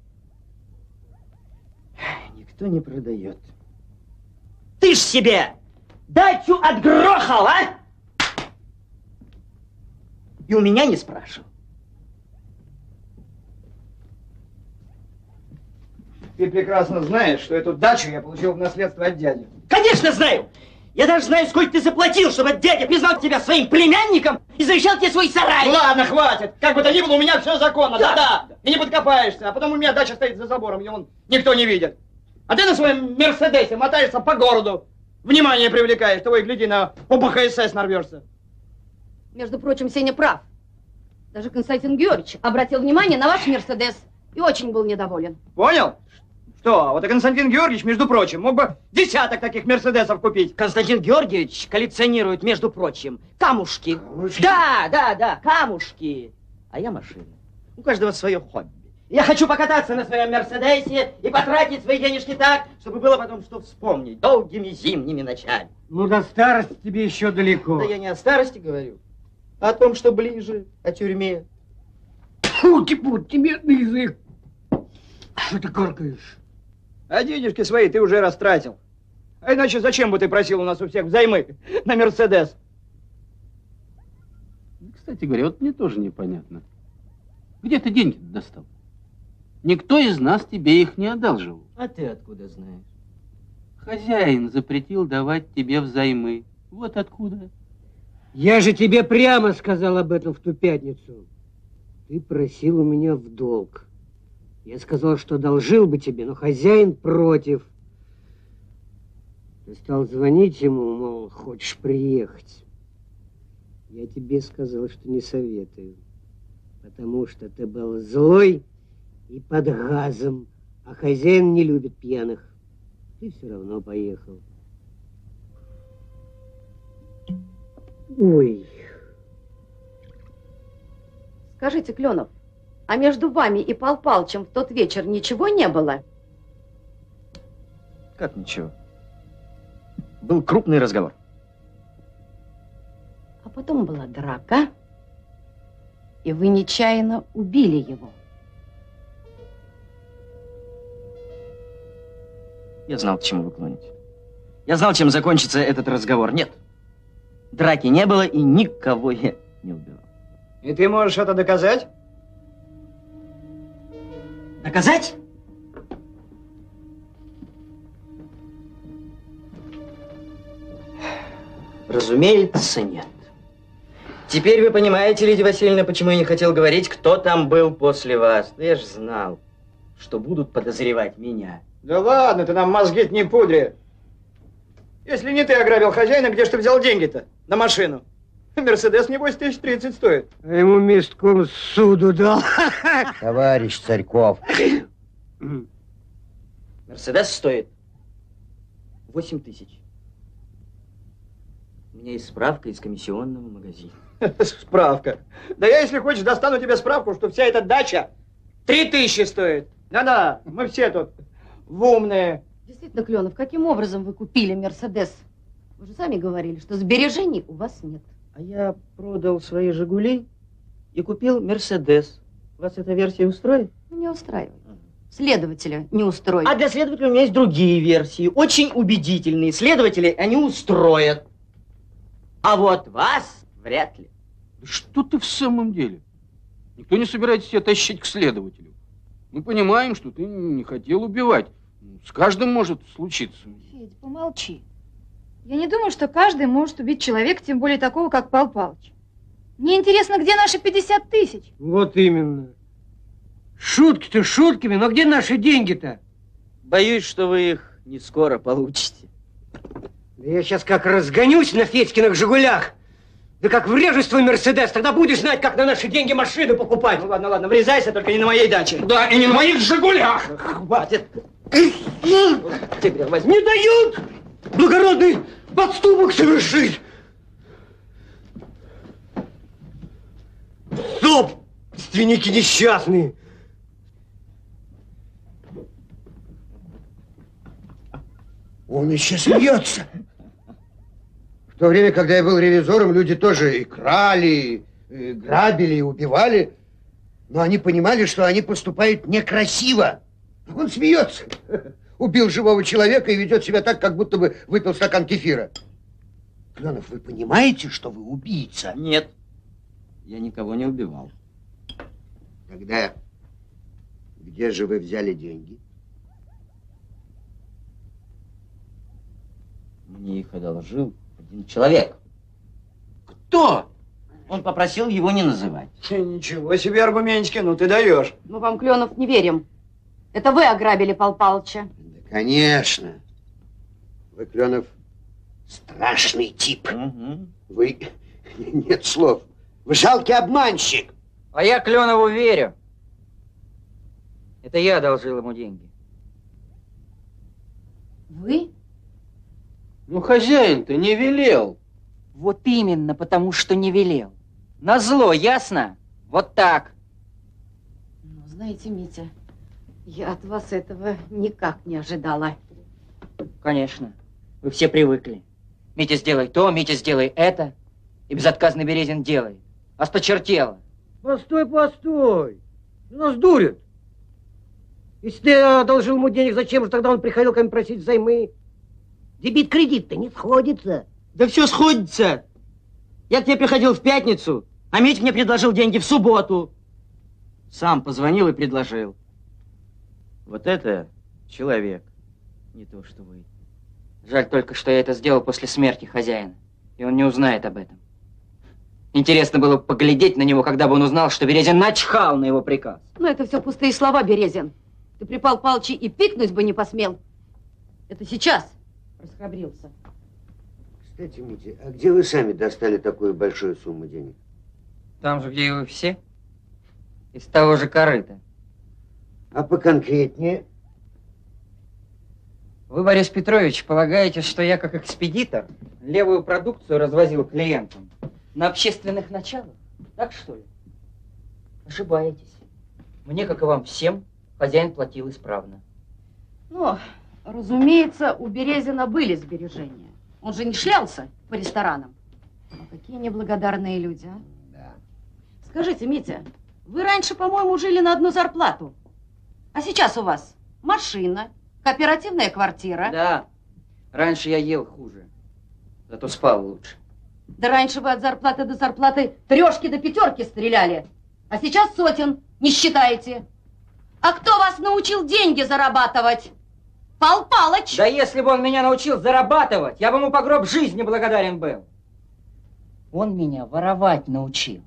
Никто не продает. Ты ж себе дачу отгрохал, а? И у меня не спрашивал. Ты прекрасно знаешь, что эту дачу я получил в наследство от дяди. Конечно знаю! Я даже знаю, сколько ты заплатил, чтобы дядя признал тебя своим племянником и завещал тебе свой сарай. Ладно, хватит. Как бы то ни было, у меня все законно. Да-да. И не подкопаешься. А потом у меня дача стоит за забором, ее вон никто не видит. А ты на своем Мерседесе мотаешься по городу. Внимание привлекаешь. Того и гляди, на ОБХСС нарвешься. Между прочим, Сеня прав. Даже Константин Георгиевич обратил внимание на ваш Мерседес и очень был недоволен. Понял? Что? Вот и Константин Георгиевич, между прочим, мог бы десяток таких Мерседесов купить. Константин Георгиевич коллекционирует, между прочим, камушки. камушки. Да, да, да, камушки. А я машины. У каждого свое хобби. Я хочу покататься на своем Мерседесе и потратить свои денежки так, чтобы было потом что вспомнить долгими зимними ночами. Ну, до старости тебе еще далеко. Да я не о старости говорю, а о том, что ближе, о тюрьме. Фу-ти-пути, бедный язык. Что ты каркаешь? А денежки свои ты уже растратил. А иначе зачем бы ты просил у нас у всех взаймы на Мерседес? Кстати говоря, вот мне тоже непонятно. Где ты деньги достал? Никто из нас тебе их не одалживал. А ты откуда знаешь? Хозяин запретил давать тебе взаймы. Вот откуда. Я же тебе прямо сказал об этом в ту пятницу. Ты просил у меня в долг. Я сказал, что одолжил бы тебе, но хозяин против. Ты стал звонить ему, мол, хочешь приехать. Я тебе сказал, что не советую. Потому что ты был злой и под газом, а хозяин не любит пьяных. Ты все равно поехал. Ой. Скажите, Кленов, а между вами и Пал Палычем в тот вечер ничего не было? Как ничего? Был крупный разговор. А потом была драка, и вы нечаянно убили его. Я знал, к чему вы клоните. Я знал, чем закончится этот разговор. Нет, драки не было, и никого я не убивал. И ты можешь это доказать? Доказать? Разумеется, нет. Теперь вы понимаете, Лидия Васильевна, почему я не хотел говорить, кто там был после вас. Да я ж знал, что будут подозревать меня. Да ладно, ты нам мозги не пудри. Если не ты ограбил хозяина, где ж ты взял деньги-то на машину? Мерседес, небось, тысяч тридцать стоит. А ему местком суду дал. Товарищ Царьков. Мерседес стоит восемь тысяч. У меня есть справка из комиссионного магазина. Справка. Да я, если хочешь, достану тебе справку, что вся эта дача три тысячи стоит. Да-да, мы все тут в умные. Действительно, Кленов, каким образом вы купили Мерседес? Вы же сами говорили, что сбережений у вас нет. А я продал свои «Жигули» и купил «Мерседес». Вас эта версия устроит? Не устраивает. Следователя не устроит. А для следователя у меня есть другие версии, очень убедительные. Следователи они устроят. А вот вас вряд ли. Что ты в самом деле? Никто не собирается тебя тащить к следователю. Мы понимаем, что ты не хотел убивать. С каждым может случиться. Федь, помолчи. Я не думаю, что каждый может убить человека, тем более такого, как Пал Палыч. Мне интересно, где наши пятьдесят тысяч? Вот именно. Шутки-то шутками, но где наши деньги-то? Боюсь, что вы их не скоро получите. Да я сейчас как разгонюсь на Федькиных «Жигулях», да как врежусь в твой Мерседес, тогда будешь знать, как на наши деньги машину покупать. Ну ладно, ладно, врезайся, только не на моей даче. Да, и не на моих «Жигулях». Хватит. Тебя возьми. Не дают благородный подступок совершить. Собственники несчастные. Он еще смеется. В то время, когда я был ревизором, люди тоже и крали, и грабили, и убивали. Но они понимали, что они поступают некрасиво. Он смеется. Убил живого человека и ведет себя так, как будто бы выпил стакан кефира. Кленов, вы понимаете, что вы убийца? Нет, я никого не убивал. Тогда где же вы взяли деньги? Мне их одолжил один человек. Кто? Он попросил его не называть. Ничего себе аргументики, ну ты даешь. Мы вам, Кленов, не верим. Это вы ограбили Пал Палыча. Да, конечно. Вы, Кленов, страшный тип. Угу. Вы... Нет слов. Вы жалкий обманщик. А я Кленову верю. Это я одолжил ему деньги. Вы? Ну, хозяин-то не велел. Вот именно, потому что не велел. Назло, ясно? Вот так. Ну, знаете, Митя, я от вас этого никак не ожидала. Конечно. Вы все привыкли. Митя, сделай то, Митя, сделай это. И безотказный Березин делает. Осточертело. Постой, постой. Нас дурят. Если ты одолжил ему денег, зачем же тогда он приходил ко мне просить взаймы? Дебит-кредит-то не сходится. Да все сходится. Я к тебе приходил в пятницу, а Митя мне предложил деньги в субботу. Сам позвонил и предложил. Вот это человек. Не то, что вы. Жаль только, что я это сделал после смерти хозяина. И он не узнает об этом. Интересно было бы поглядеть на него, когда бы он узнал, что Березин начхал на его приказ. Ну, это все пустые слова, Березин. Ты при Пал Палыче и пикнуть бы не посмел. Это сейчас расхрабрился. Кстати, Митя, а где вы сами достали такую большую сумму денег? Там же, где и вы все. Из того же корыта. А поконкретнее? Вы, Борис Петрович, полагаете, что я как экспедитор левую продукцию развозил клиентам на общественных началах? Так что ли? Ошибаетесь. Мне, как и вам всем, хозяин платил исправно. Ну, разумеется, у Березина были сбережения. Он же не шлялся по ресторанам. Но какие неблагодарные люди, а? Да. Скажите, Митя, вы раньше, по-моему, жили на одну зарплату. А сейчас у вас машина, кооперативная квартира. Да. Раньше я ел хуже. Зато спал лучше. Да раньше вы от зарплаты до зарплаты трешки до пятерки стреляли. А сейчас сотен не считаете. А кто вас научил деньги зарабатывать? Пал Палыч. Да если бы он меня научил зарабатывать, я бы ему по гроб жизни благодарен был. Он меня воровать научил.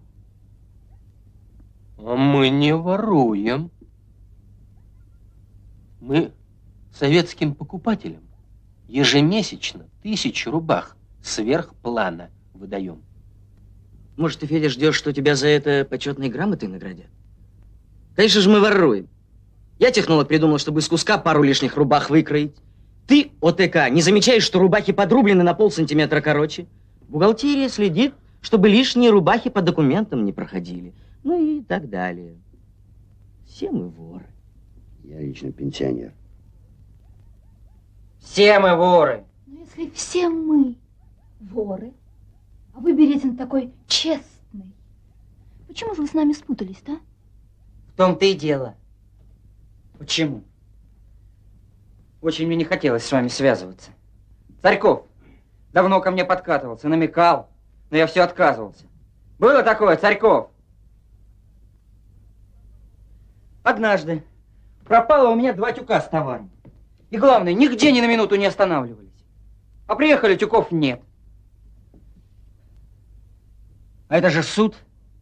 А мы не воруем. Мы советским покупателям ежемесячно тысячу рубах сверх плана выдаем. Может, ты, Федя, ждешь, что тебя за это почетной грамотой наградят? Конечно же, мы воруем. Я, технолог, придумал, чтобы из куска пару лишних рубах выкроить. Ты, ОТК, не замечаешь, что рубахи подрублены на полсантиметра короче? Бухгалтерия следит, чтобы лишние рубахи по документам не проходили. Ну и так далее. Все мы воры. Я лично пенсионер. Все мы воры. Ну, если все мы воры, а вы, Березин, такой честный, почему же вы с нами спутались-то? В том-то и дело. Почему? Очень мне не хотелось с вами связываться. Царьков давно ко мне подкатывался, намекал, но я все отказывался. Было такое, Царьков? Однажды пропало у меня два тюка с товаром. И главное, нигде ни на минуту не останавливались. А приехали, тюков нет. А это же суд.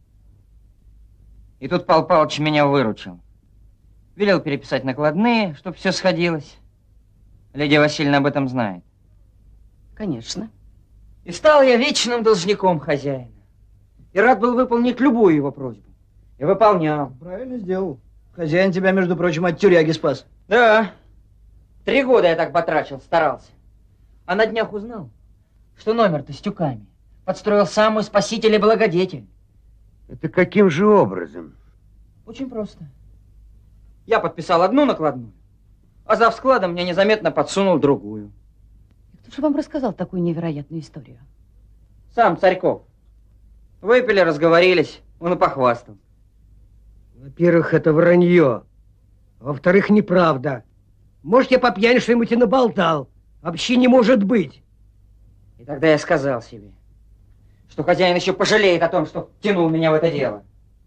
И тут Пал Палыч меня выручил. Велел переписать накладные, чтобы все сходилось. Лидия Васильевна об этом знает. Конечно. И стал я вечным должником хозяина. И рад был выполнить любую его просьбу. И выполнял. Правильно сделал. Хозяин тебя, между прочим, от тюряги спас. Да. Три года я так потрачил, старался. А на днях узнал, что номер-то с тюками подстроил самый спаситель и благодетель. Это каким же образом? Очень просто. Я подписал одну накладную, а за вскладом мне незаметно подсунул другую. Кто же вам рассказал такую невероятную историю? Сам Царьков. Выпили, разговорились, он и похвастал. Во-первых, это вранье. Во-вторых, неправда. Может, я по пьяни что-нибудь и наболтал. Вообще не может быть. И тогда я сказал себе, что хозяин еще пожалеет о том, что втянул меня в это дело.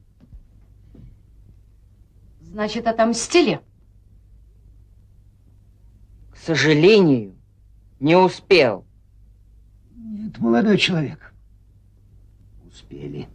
Значит, отомстили? К сожалению, не успел. Нет, молодой человек. Успели.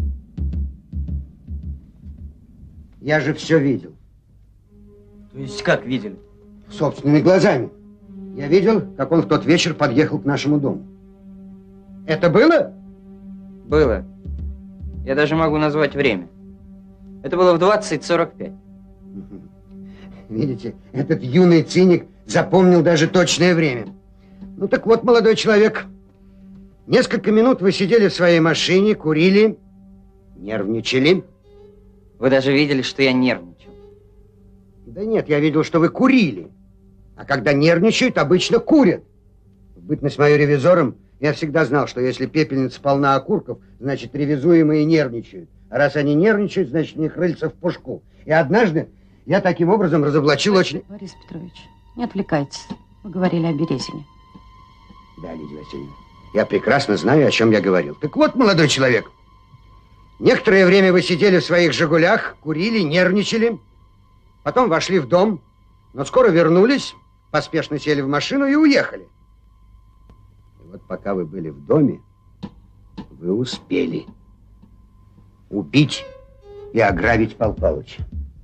Я же все видел. То есть как видели? Собственными глазами. Я видел, как он в тот вечер подъехал к нашему дому. Это было? Было. Я даже могу назвать время. Это было в двадцать сорок пять. Видите, этот юный циник запомнил даже точное время. Ну так вот, молодой человек, несколько минут вы сидели в своей машине, курили, нервничали. Вы даже видели, что я нервничал? Да нет, я видел, что вы курили. А когда нервничают, обычно курят. В бытность мою ревизором, я всегда знал, что если пепельница полна окурков, значит, ревизуемые нервничают. А раз они нервничают, значит, у них рыльца в пушку. И однажды я таким образом разоблачил очень... Борис Петрович, не отвлекайтесь. Вы говорили о Березине. Да, Лидия Васильевна, я прекрасно знаю, о чем я говорил. Так вот, молодой человек, некоторое время вы сидели в своих «Жигулях», курили, нервничали, потом вошли в дом, но скоро вернулись, поспешно сели в машину и уехали. И вот пока вы были в доме, вы успели убить и ограбить Пал Палыча.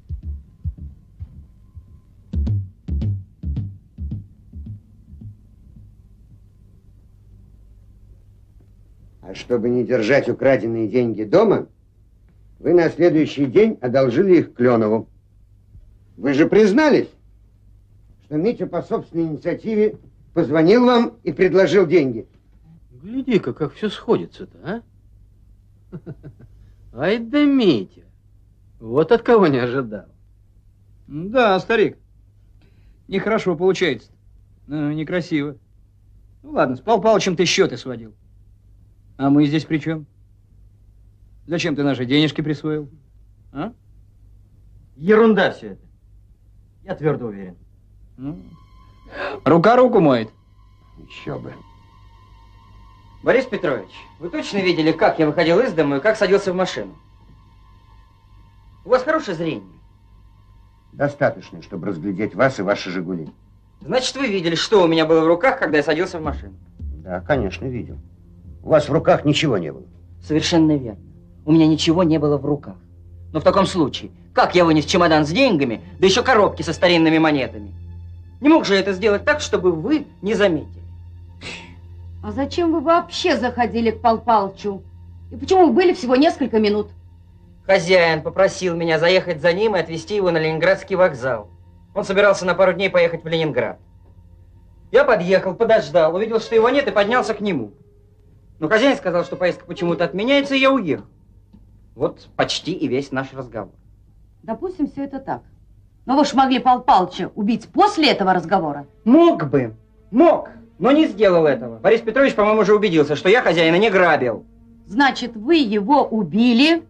А чтобы не держать украденные деньги дома, вы на следующий день одолжили их Кленову. Вы же признались, что Митя по собственной инициативе позвонил вам и предложил деньги. Гляди-ка, как все сходится-то, а? Ай да Митя, вот от кого не ожидал. Да, старик, нехорошо получается. Ну, некрасиво. Ну ладно, с Пал Палычем ты счеты сводил. А мы здесь при чем? Зачем ты наши денежки присвоил? А? Ерунда все это. Я твердо уверен. Ну, рука руку моет. Еще бы. Борис Петрович, вы точно видели, как я выходил из дома и как садился в машину? У вас хорошее зрение? Достаточно, чтобы разглядеть вас и ваши «Жигули». Значит, вы видели, что у меня было в руках, когда я садился в машину? Да, конечно, видел. У вас в руках ничего не было. Совершенно верно. У меня ничего не было в руках. Но в таком случае, как я вынес чемодан с деньгами, да еще коробки со старинными монетами? Не мог же это сделать так, чтобы вы не заметили? А зачем вы вообще заходили к Пал Палычу? И почему вы были всего несколько минут? Хозяин попросил меня заехать за ним и отвезти его на Ленинградский вокзал. Он собирался на пару дней поехать в Ленинград. Я подъехал, подождал, увидел, что его нет, и поднялся к нему. Но хозяин сказал, что поездка почему-то отменяется, и я уехал. Вот почти и весь наш разговор. Допустим, все это так. Но вы ж могли Пал Палыча убить после этого разговора. Мог бы, мог, но не сделал этого. Борис Петрович, по-моему, уже убедился, что я хозяина не грабил. Значит, вы его убили,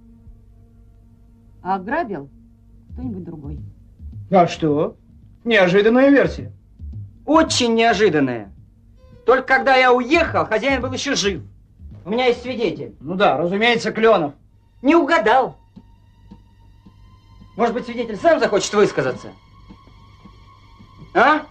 а ограбил кто-нибудь другой. А что? Неожиданная версия. Очень неожиданная. Только когда я уехал, хозяин был еще жив. У меня есть свидетель. Ну да, разумеется, Кленов. Не угадал. Может быть, свидетель сам захочет высказаться? А?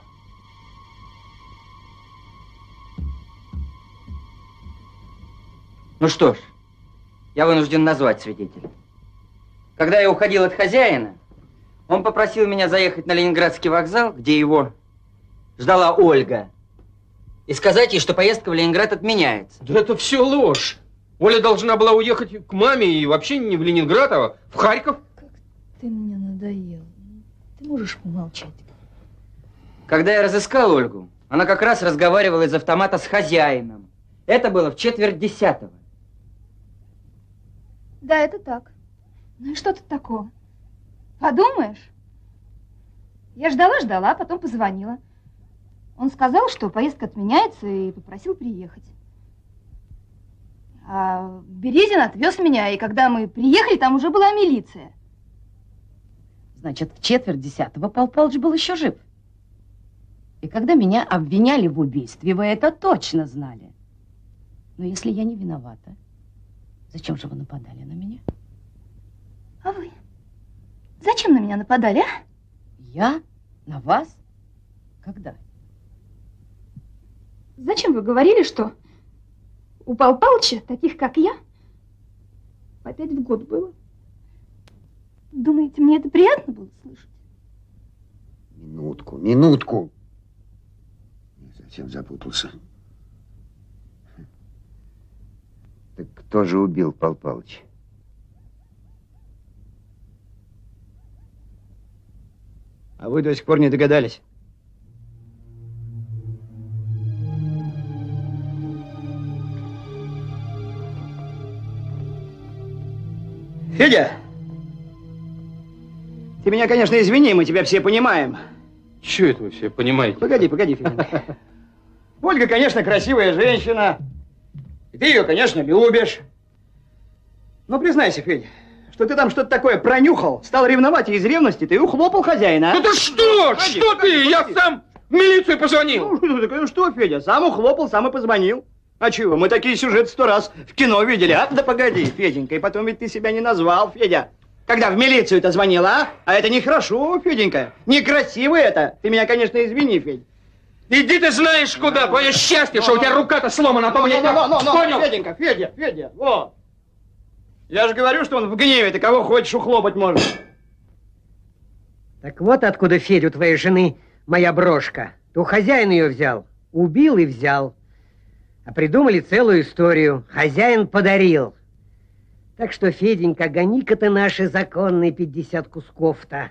Ну что ж, я вынужден назвать свидетеля. Когда я уходил от хозяина, он попросил меня заехать на Ленинградский вокзал, где его ждала Ольга, и сказать ей, что поездка в Ленинград отменяется. Да это все ложь. Оля должна была уехать к маме и вообще не в Ленинград, а в Харьков. Ты мне надоел. Ты можешь помолчать? Когда я разыскал Ольгу, она как раз разговаривала из автомата с хозяином. Это было в четверть десятого. Да, это так. Ну и что тут такого? Подумаешь? Я ждала-ждала, потом позвонила. Он сказал, что поездка отменяется, и попросил приехать. А Березин отвез меня, и когда мы приехали, там уже была милиция. Значит, в четверть десятого Пал Палыч был еще жив. И когда меня обвиняли в убийстве, вы это точно знали. Но если я не виновата, зачем же вы нападали на меня? А вы? Зачем на меня нападали, а? Я? На вас? Когда? Зачем вы говорили, что у Пал Палыча, таких как я, по пять в год было? Думаете, мне это приятно было слышать? Минутку, минутку. Я совсем запутался. Так кто же убил Пал Палыча? А вы до сих пор не догадались? Федя! Ты меня, конечно, извини, мы тебя все понимаем. Чего это вы все понимаете? Погоди, погоди, Федя. Ольга, конечно, красивая женщина. И ты ее, конечно, любишь. Но признайся, Федя, что ты там что-то такое пронюхал, стал ревновать, и из ревности ты ухлопал хозяина. Ну ты что? Погоди, Что погоди, ты? Я погоди. сам в милицию позвонил. Ну, ну, ну что, Федя, сам ухлопал, сам и позвонил. А чего, мы такие сюжеты сто раз в кино видели, а? Да погоди, Феденька, и потом ведь ты себя не назвал, Федя. Когда в милицию-то звонила, а? А это нехорошо, Феденька. Некрасиво это. Ты меня, конечно, извини, Федь. Иди ты знаешь куда. Твое счастье, что у тебя рука-то сломана. Ну, ну, ну, ну, ну, Понял? Феденька, Федя, Федя, вот. Я же говорю, что он в гневе, ты кого хочешь ухлопать можешь. Так вот откуда, Федя, у твоей жены моя брошка. То хозяин ее взял, убил и взял. А придумали целую историю. Хозяин подарил. Так что, Феденька, гони-ка ты наши законные пятьдесят кусков-то.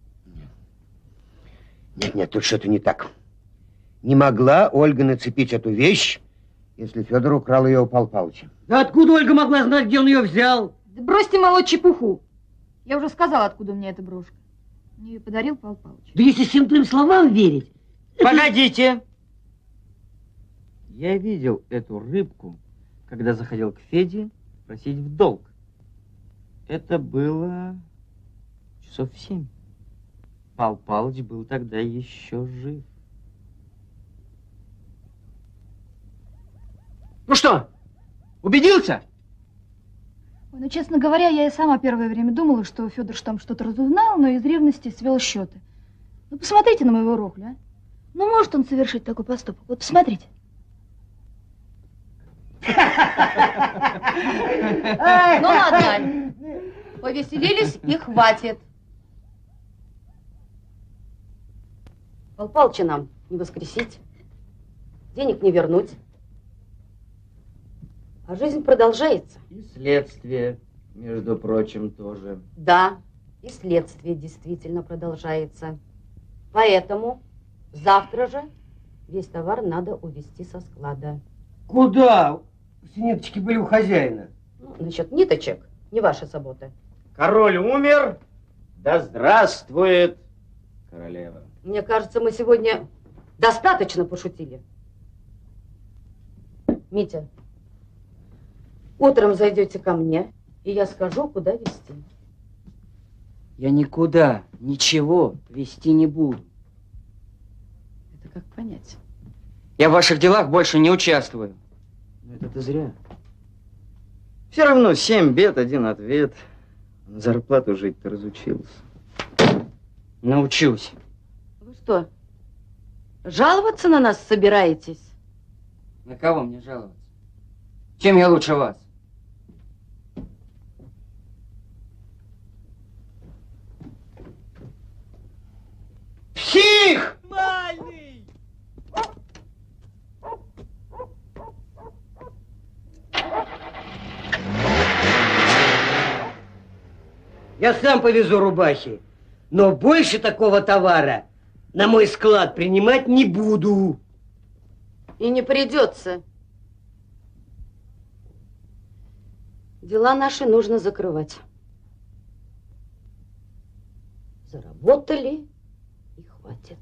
Нет, нет, тут что-то не так. Не могла Ольга нацепить эту вещь, если Федор украл ее у Пал Палыча. Да откуда Ольга могла знать, где он ее взял? Да бросьте молоть чепуху. Я уже сказала, откуда у меня эта брошка. Мне ее подарил Пал Палыч. Да если всем твоим словам верить. Погодите! Я видел эту рыбку, когда заходил к Феде просить в долг. Это было часов в семь. Пал Палыч был тогда еще жив. Ну что, убедился? Ой, ну, честно говоря, я и сама первое время думала, что Федор там что-то разузнал, но из ревности свел счеты. Ну, посмотрите на моего Рохля, а. Ну, может он совершить такой поступок. Вот посмотрите. Ну ладно, Ань, повеселились и хватит. Пал Палыча нам не воскресить, денег не вернуть. А жизнь продолжается. И следствие, между прочим, тоже. Да, и следствие действительно продолжается. Поэтому завтра же весь товар надо увезти со склада. Куда? Все ниточки были у хозяина. Ну, насчет ниточек, не ваша забота. Король умер, да здравствует королева. Мне кажется, мы сегодня достаточно пошутили. Митя, утром зайдете ко мне, и я скажу, куда везти. Я никуда ничего везти не буду. Это как понять? Я в ваших делах больше не участвую. Но это-то зря. Все равно семь бед, один ответ. На зарплату жить-то разучился. Научусь. Вы что, жаловаться на нас собираетесь? На кого мне жаловаться? Чем я лучше вас? Псих! Нормальный! Я сам повезу рубахи, но больше такого товара на мой склад принимать не буду. И не придется. Дела наши нужно закрывать. Заработали и хватит.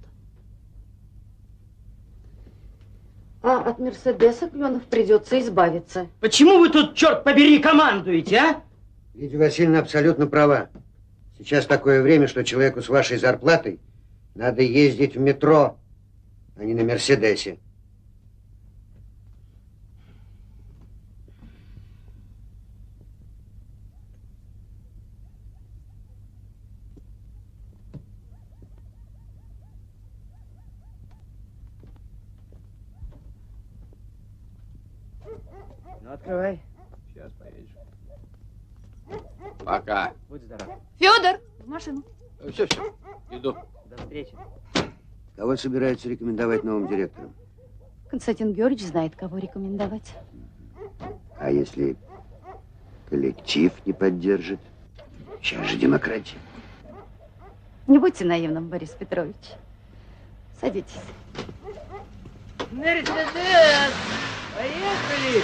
А от Мерседеса, Кленов, придется избавиться. Почему вы тут, черт побери, командуете, а? Лидия Васильевна абсолютно права. Сейчас такое время, что человеку с вашей зарплатой надо ездить в метро, а не на Мерседесе. Ну, открывай. Сейчас поедешь. Пока. Будь здоров. Федор, в машину. Все, все, иду. До встречи. Кого собираются рекомендовать новым директором? Константин Георгиевич знает, кого рекомендовать. А если коллектив не поддержит? Сейчас же демократия. Не будьте наивным, Борис Петрович. Садитесь. Мерседес! Поехали!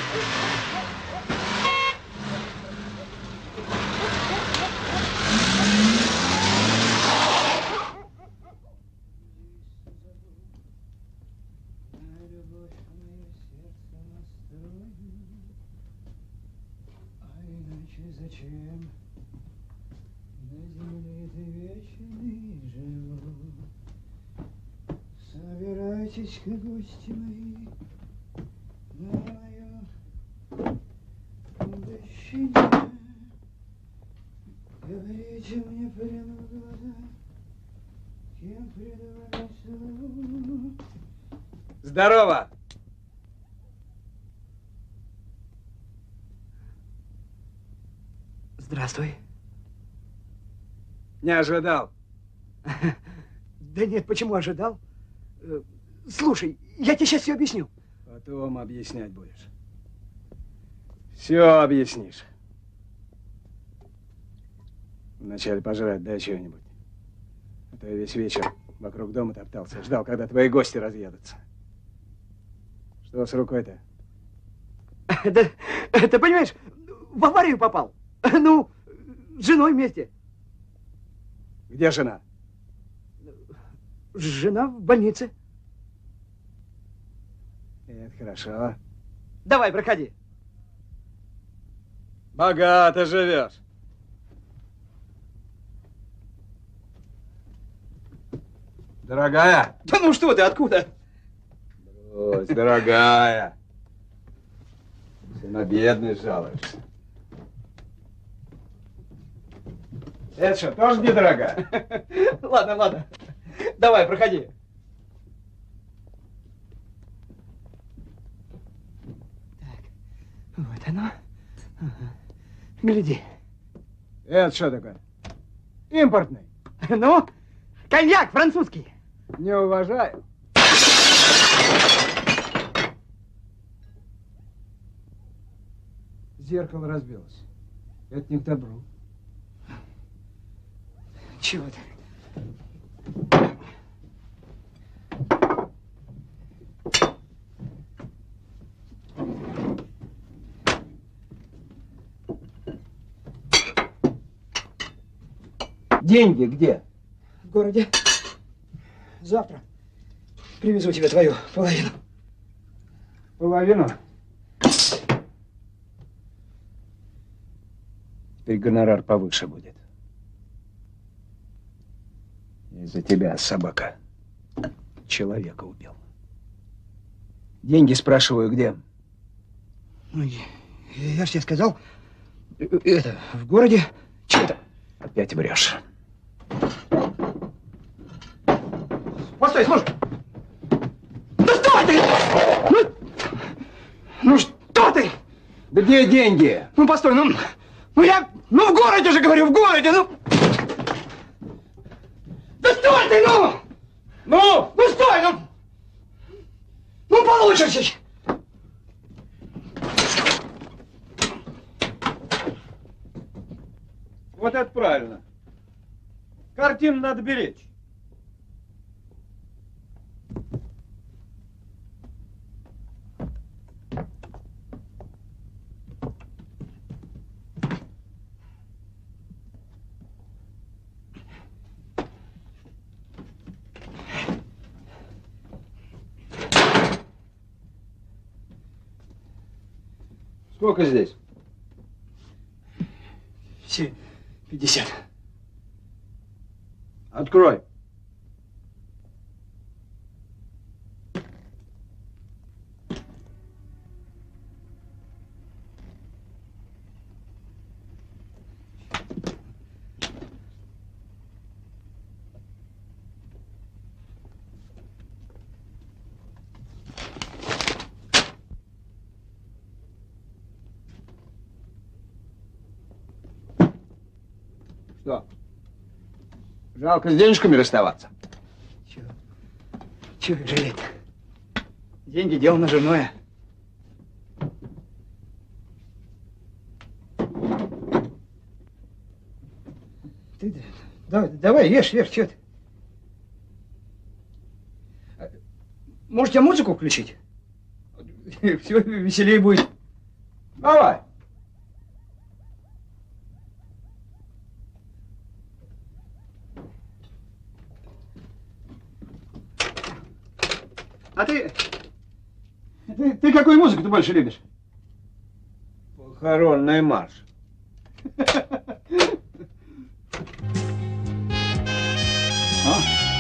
Зачем на земле ты вечный живу? Собирайтесь-ка, гости мои, на мое угощение. Говорите мне прямо в глаза, кем предавались. Здорово! Здравствуй. Не ожидал. Да нет, почему ожидал? Слушай, я тебе сейчас все объясню. Потом объяснять будешь. Все объяснишь. Вначале пожрать, дай чего-нибудь. А то я весь вечер вокруг дома топтался, ждал, когда твои гости разъедутся. Что с рукой-то? Да, ты понимаешь, в аварию попал. Ну, с женой вместе. Где жена? Жена в больнице. Это хорошо. Давай, проходи. Богато живешь. Дорогая? Да ну что ты, откуда? Брось, дорогая. Все на бедных жалуешься. Это что, тоже недорогая? Ладно, ладно. Давай, проходи. Так, вот оно. Ага. Гляди. Это что такое? Импортный. Ну, коньяк французский. Не уважаю. Зеркало разбилось. Это не к добру. Чего ты? Деньги где? В городе. Завтра привезу тебе твою половину. Половину? Теперь гонорар повыше будет. Из-за тебя, собака, человека убил. Деньги, спрашиваю, где? Ну, я, я же тебе сказал, это, в городе. Че это? Опять врешь. Постой, слушай. Да что ты? Ну, ну что ты? Да где деньги? Ну, постой, ну, ну я, ну в городе же говорю, в городе, ну. Да стой ты, ну! Ну! Ну стой, ну! Ну получишь! Вот это правильно. Картину надо беречь. Сколько здесь? Все пятьдесят. Открой. Что? Жалко с денежками расставаться? Чего? Чего их жалеть? Деньги дело наживное. Ты давай, давай, ешь, ешь, что ты? Может, тебе музыку включить? Все веселее будет. Давай. А ты, ты, ты какую музыку ты больше любишь? Похоронный марш. А?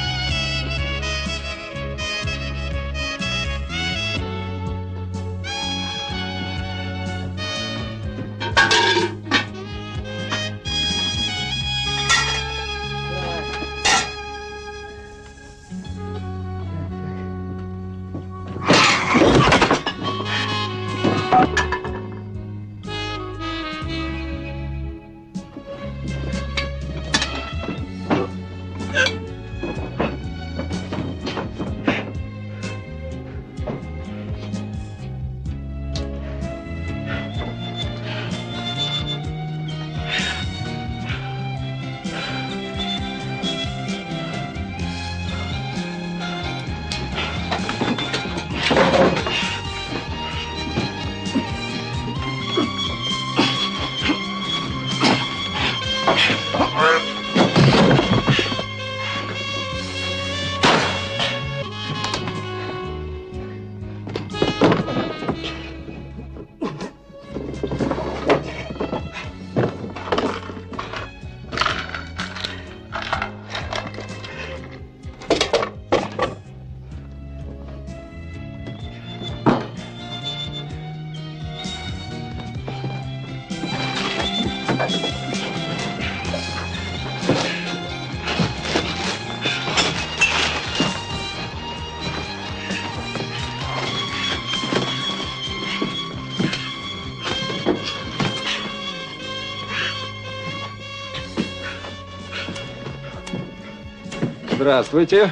Здравствуйте.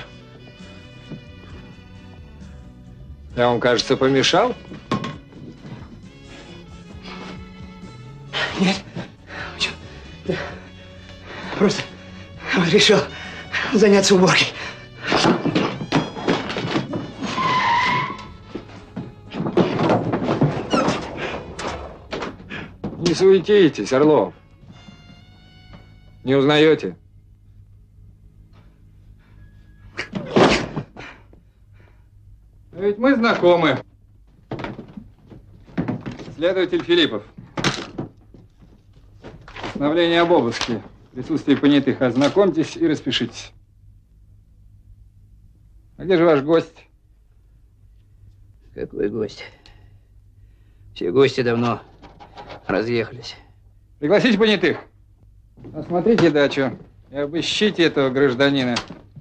Я вам, кажется, помешал? Нет. Да. Просто решил заняться уборкой. Не суетитесь, Орлов. Не узнаете? Ведь мы знакомы. Следователь Филиппов. Постановление об обыске. В присутствии понятых. Ознакомьтесь и распишитесь. А где же ваш гость? Какой гость? Все гости давно разъехались. Пригласите понятых. Осмотрите дачу и обыщите этого гражданина.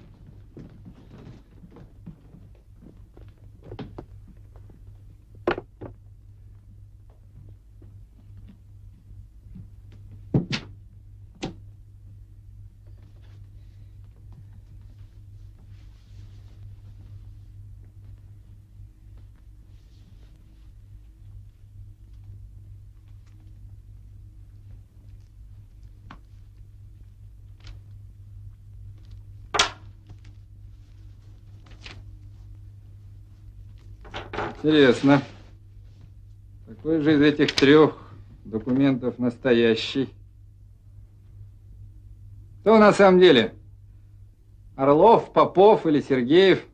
Интересно. Какой же из этих трех документов настоящий? Кто на самом деле? Орлов, Попов или Сергеев?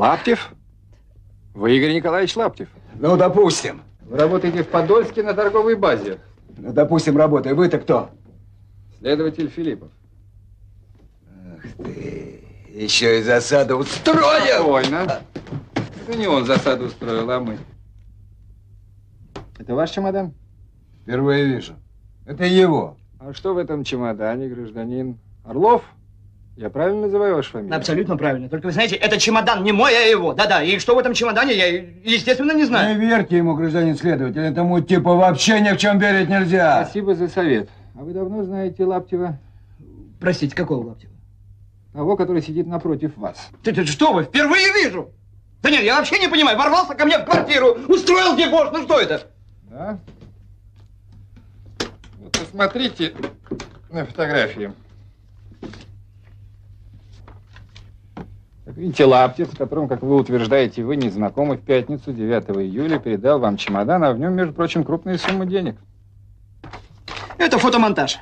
Лаптев? Вы Игорь Николаевич Лаптев? Ну, допустим. Вы работаете в Подольске на торговой базе. Ну, допустим, работаю. Вы-то кто? Следователь Филиппов. Ах ты, еще и засаду устроил! Спокойно. Это не он засаду устроил, а мы. Это ваш чемодан? Впервые вижу. Это его. А что в этом чемодане, гражданин Орлов? Я правильно называю вашу фамилию? Абсолютно правильно. Только вы знаете, этот чемодан не мой, а его. Да-да. И что в этом чемодане, я, естественно, не знаю. Не верьте ему, гражданин следователь. Этому типу вообще ни в чем верить нельзя. Спасибо за совет. А вы давно знаете Лаптева? Простите, какого Лаптева? Того, который сидит напротив вас. Ты, ты что вы, впервые вижу! Да нет, я вообще не понимаю. Ворвался ко мне в квартиру, устроил дебош. Ну что это? Да? Вот посмотрите на фотографии. Как видите, Лаптев, с которым, как вы утверждаете, вы не знакомы, в пятницу, девятого июля, передал вам чемодан, а в нем, между прочим, крупные суммы денег. Это фотомонтаж.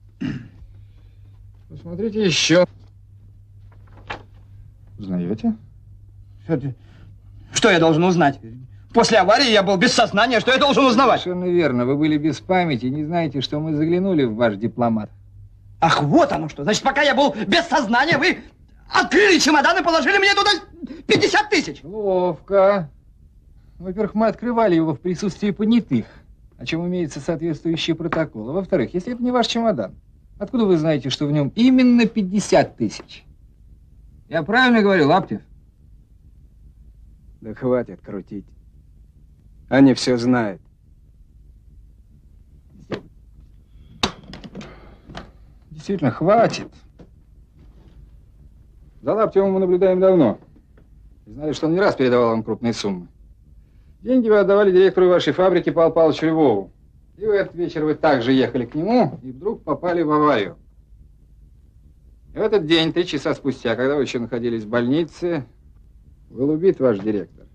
Посмотрите еще. Узнаете? Что, ты... что я должен узнать? После аварии я был без сознания, что я должен узнавать? Совершенно верно. Вы были без памяти, не знаете, что мы заглянули в ваш дипломат. Ах, вот оно что. Значит, пока я был без сознания, вы открыли чемодан и положили мне туда пятьдесят тысяч. Ловко. Во-первых, мы открывали его в присутствии понятых, о чем имеется соответствующий протокол. А во-вторых, если это не ваш чемодан, откуда вы знаете, что в нем именно пятьдесят тысяч? Я правильно говорю, Лаптев? Да хватит крутить. Они все знают. Действительно, хватит. За Лаптевым мы наблюдаем давно. И знали, что он не раз передавал вам крупные суммы. Деньги вы отдавали директору вашей фабрики Павлу Павловичу Львову. И в этот вечер вы также ехали к нему и вдруг попали в аварию. И в этот день, три часа спустя, когда вы еще находились в больнице, был убит ваш директор.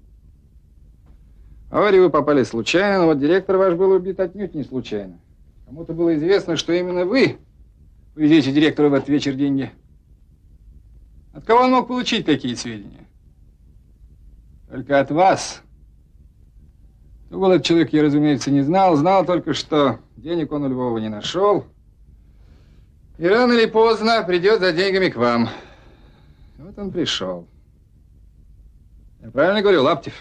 В аварию вы попали случайно, но вот директор ваш был убит отнюдь не случайно. Кому-то было известно, что именно вы повезете директору в этот вечер деньги. От кого он мог получить такие сведения? Только от вас. Кто был этот человек, я, разумеется, не знал. Знал только, что денег он у Львова не нашел. И рано или поздно придет за деньгами к вам. Вот он пришел. Я правильно говорю, Лаптев?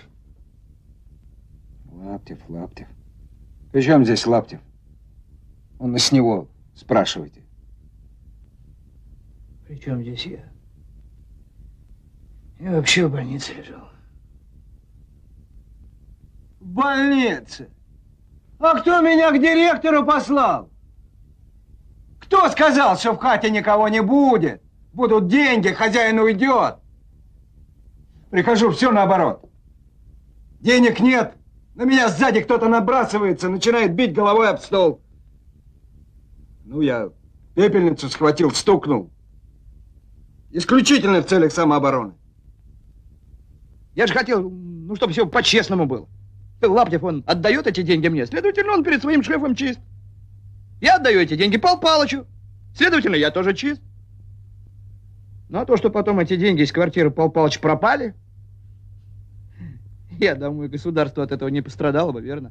Лаптев, Лаптев. При чем здесь Лаптев? Он с него спрашивайте. При чем здесь я? Я вообще в больнице лежал. В больнице? А кто меня к директору послал? Кто сказал, что в хате никого не будет? Будут деньги, хозяин уйдет. Прихожу, все наоборот. Денег нет. На меня сзади кто-то набрасывается, начинает бить головой об стол. Ну, я пепельницу схватил, стукнул. Исключительно в целях самообороны. Я же хотел, ну, чтобы все по-честному было. Лаптев, он отдает эти деньги мне, следовательно, он перед своим шефом чист. Я отдаю эти деньги Павлу Павловичу, следовательно, я тоже чист. Ну, а то, что потом эти деньги из квартиры Павла Павловича пропали, я думаю, государство от этого не пострадало бы, верно?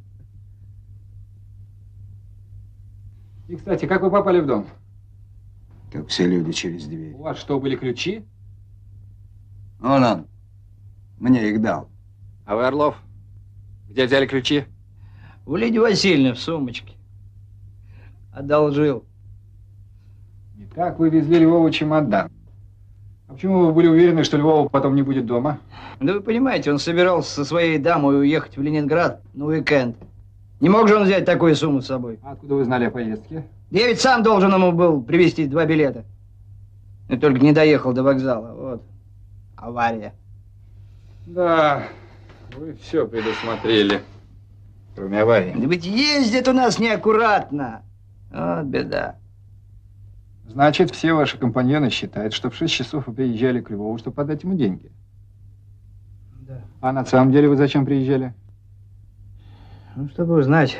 И, кстати, как вы попали в дом? Как все люди через дверь. У вас что, были ключи? Вон он. Мне их дал. А вы, Орлов, где взяли ключи? У Лидии Васильевны в сумочке. Одолжил. И как вы везли Львову чемодан? А почему вы были уверены, что Львова потом не будет дома? Да вы понимаете, он собирался со своей дамой уехать в Ленинград на уикенд. Не мог же он взять такую сумму с собой? А откуда вы знали о поездке? Я ведь сам должен ему был привезти два билета. И только не доехал до вокзала. Вот. Авария. Да, вы все предусмотрели, кроме аварии. Да ведь ездит у нас неаккуратно. Вот беда. Значит, все ваши компаньоны считают, что в шесть часов вы приезжали к Львову, чтобы отдать ему деньги. Да. А на самом деле вы зачем приезжали? Ну, чтобы узнать,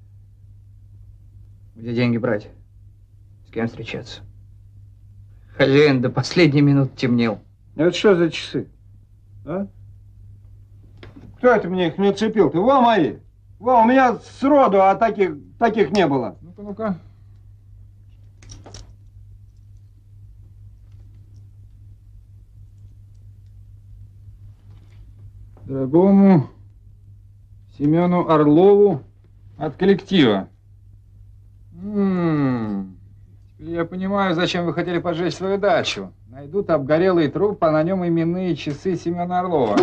где деньги брать, с кем встречаться. Хозяин до последней минуты темнел. Это что за часы? А? Кто это мне их нацепил-то? Во мои! Во, у меня сроду, а таких, таких не было. Ну-ка, ну-ка. Дорогому Семену Орлову от коллектива. М-м-м. Теперь я понимаю, зачем вы хотели поджечь свою дачу. Найдут обгорелый труп, а на нем именные часы Семена Орлова.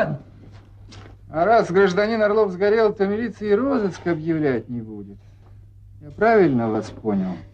А раз гражданин Орлов сгорел, то милиция и розыск объявлять не будет. Я правильно вас понял?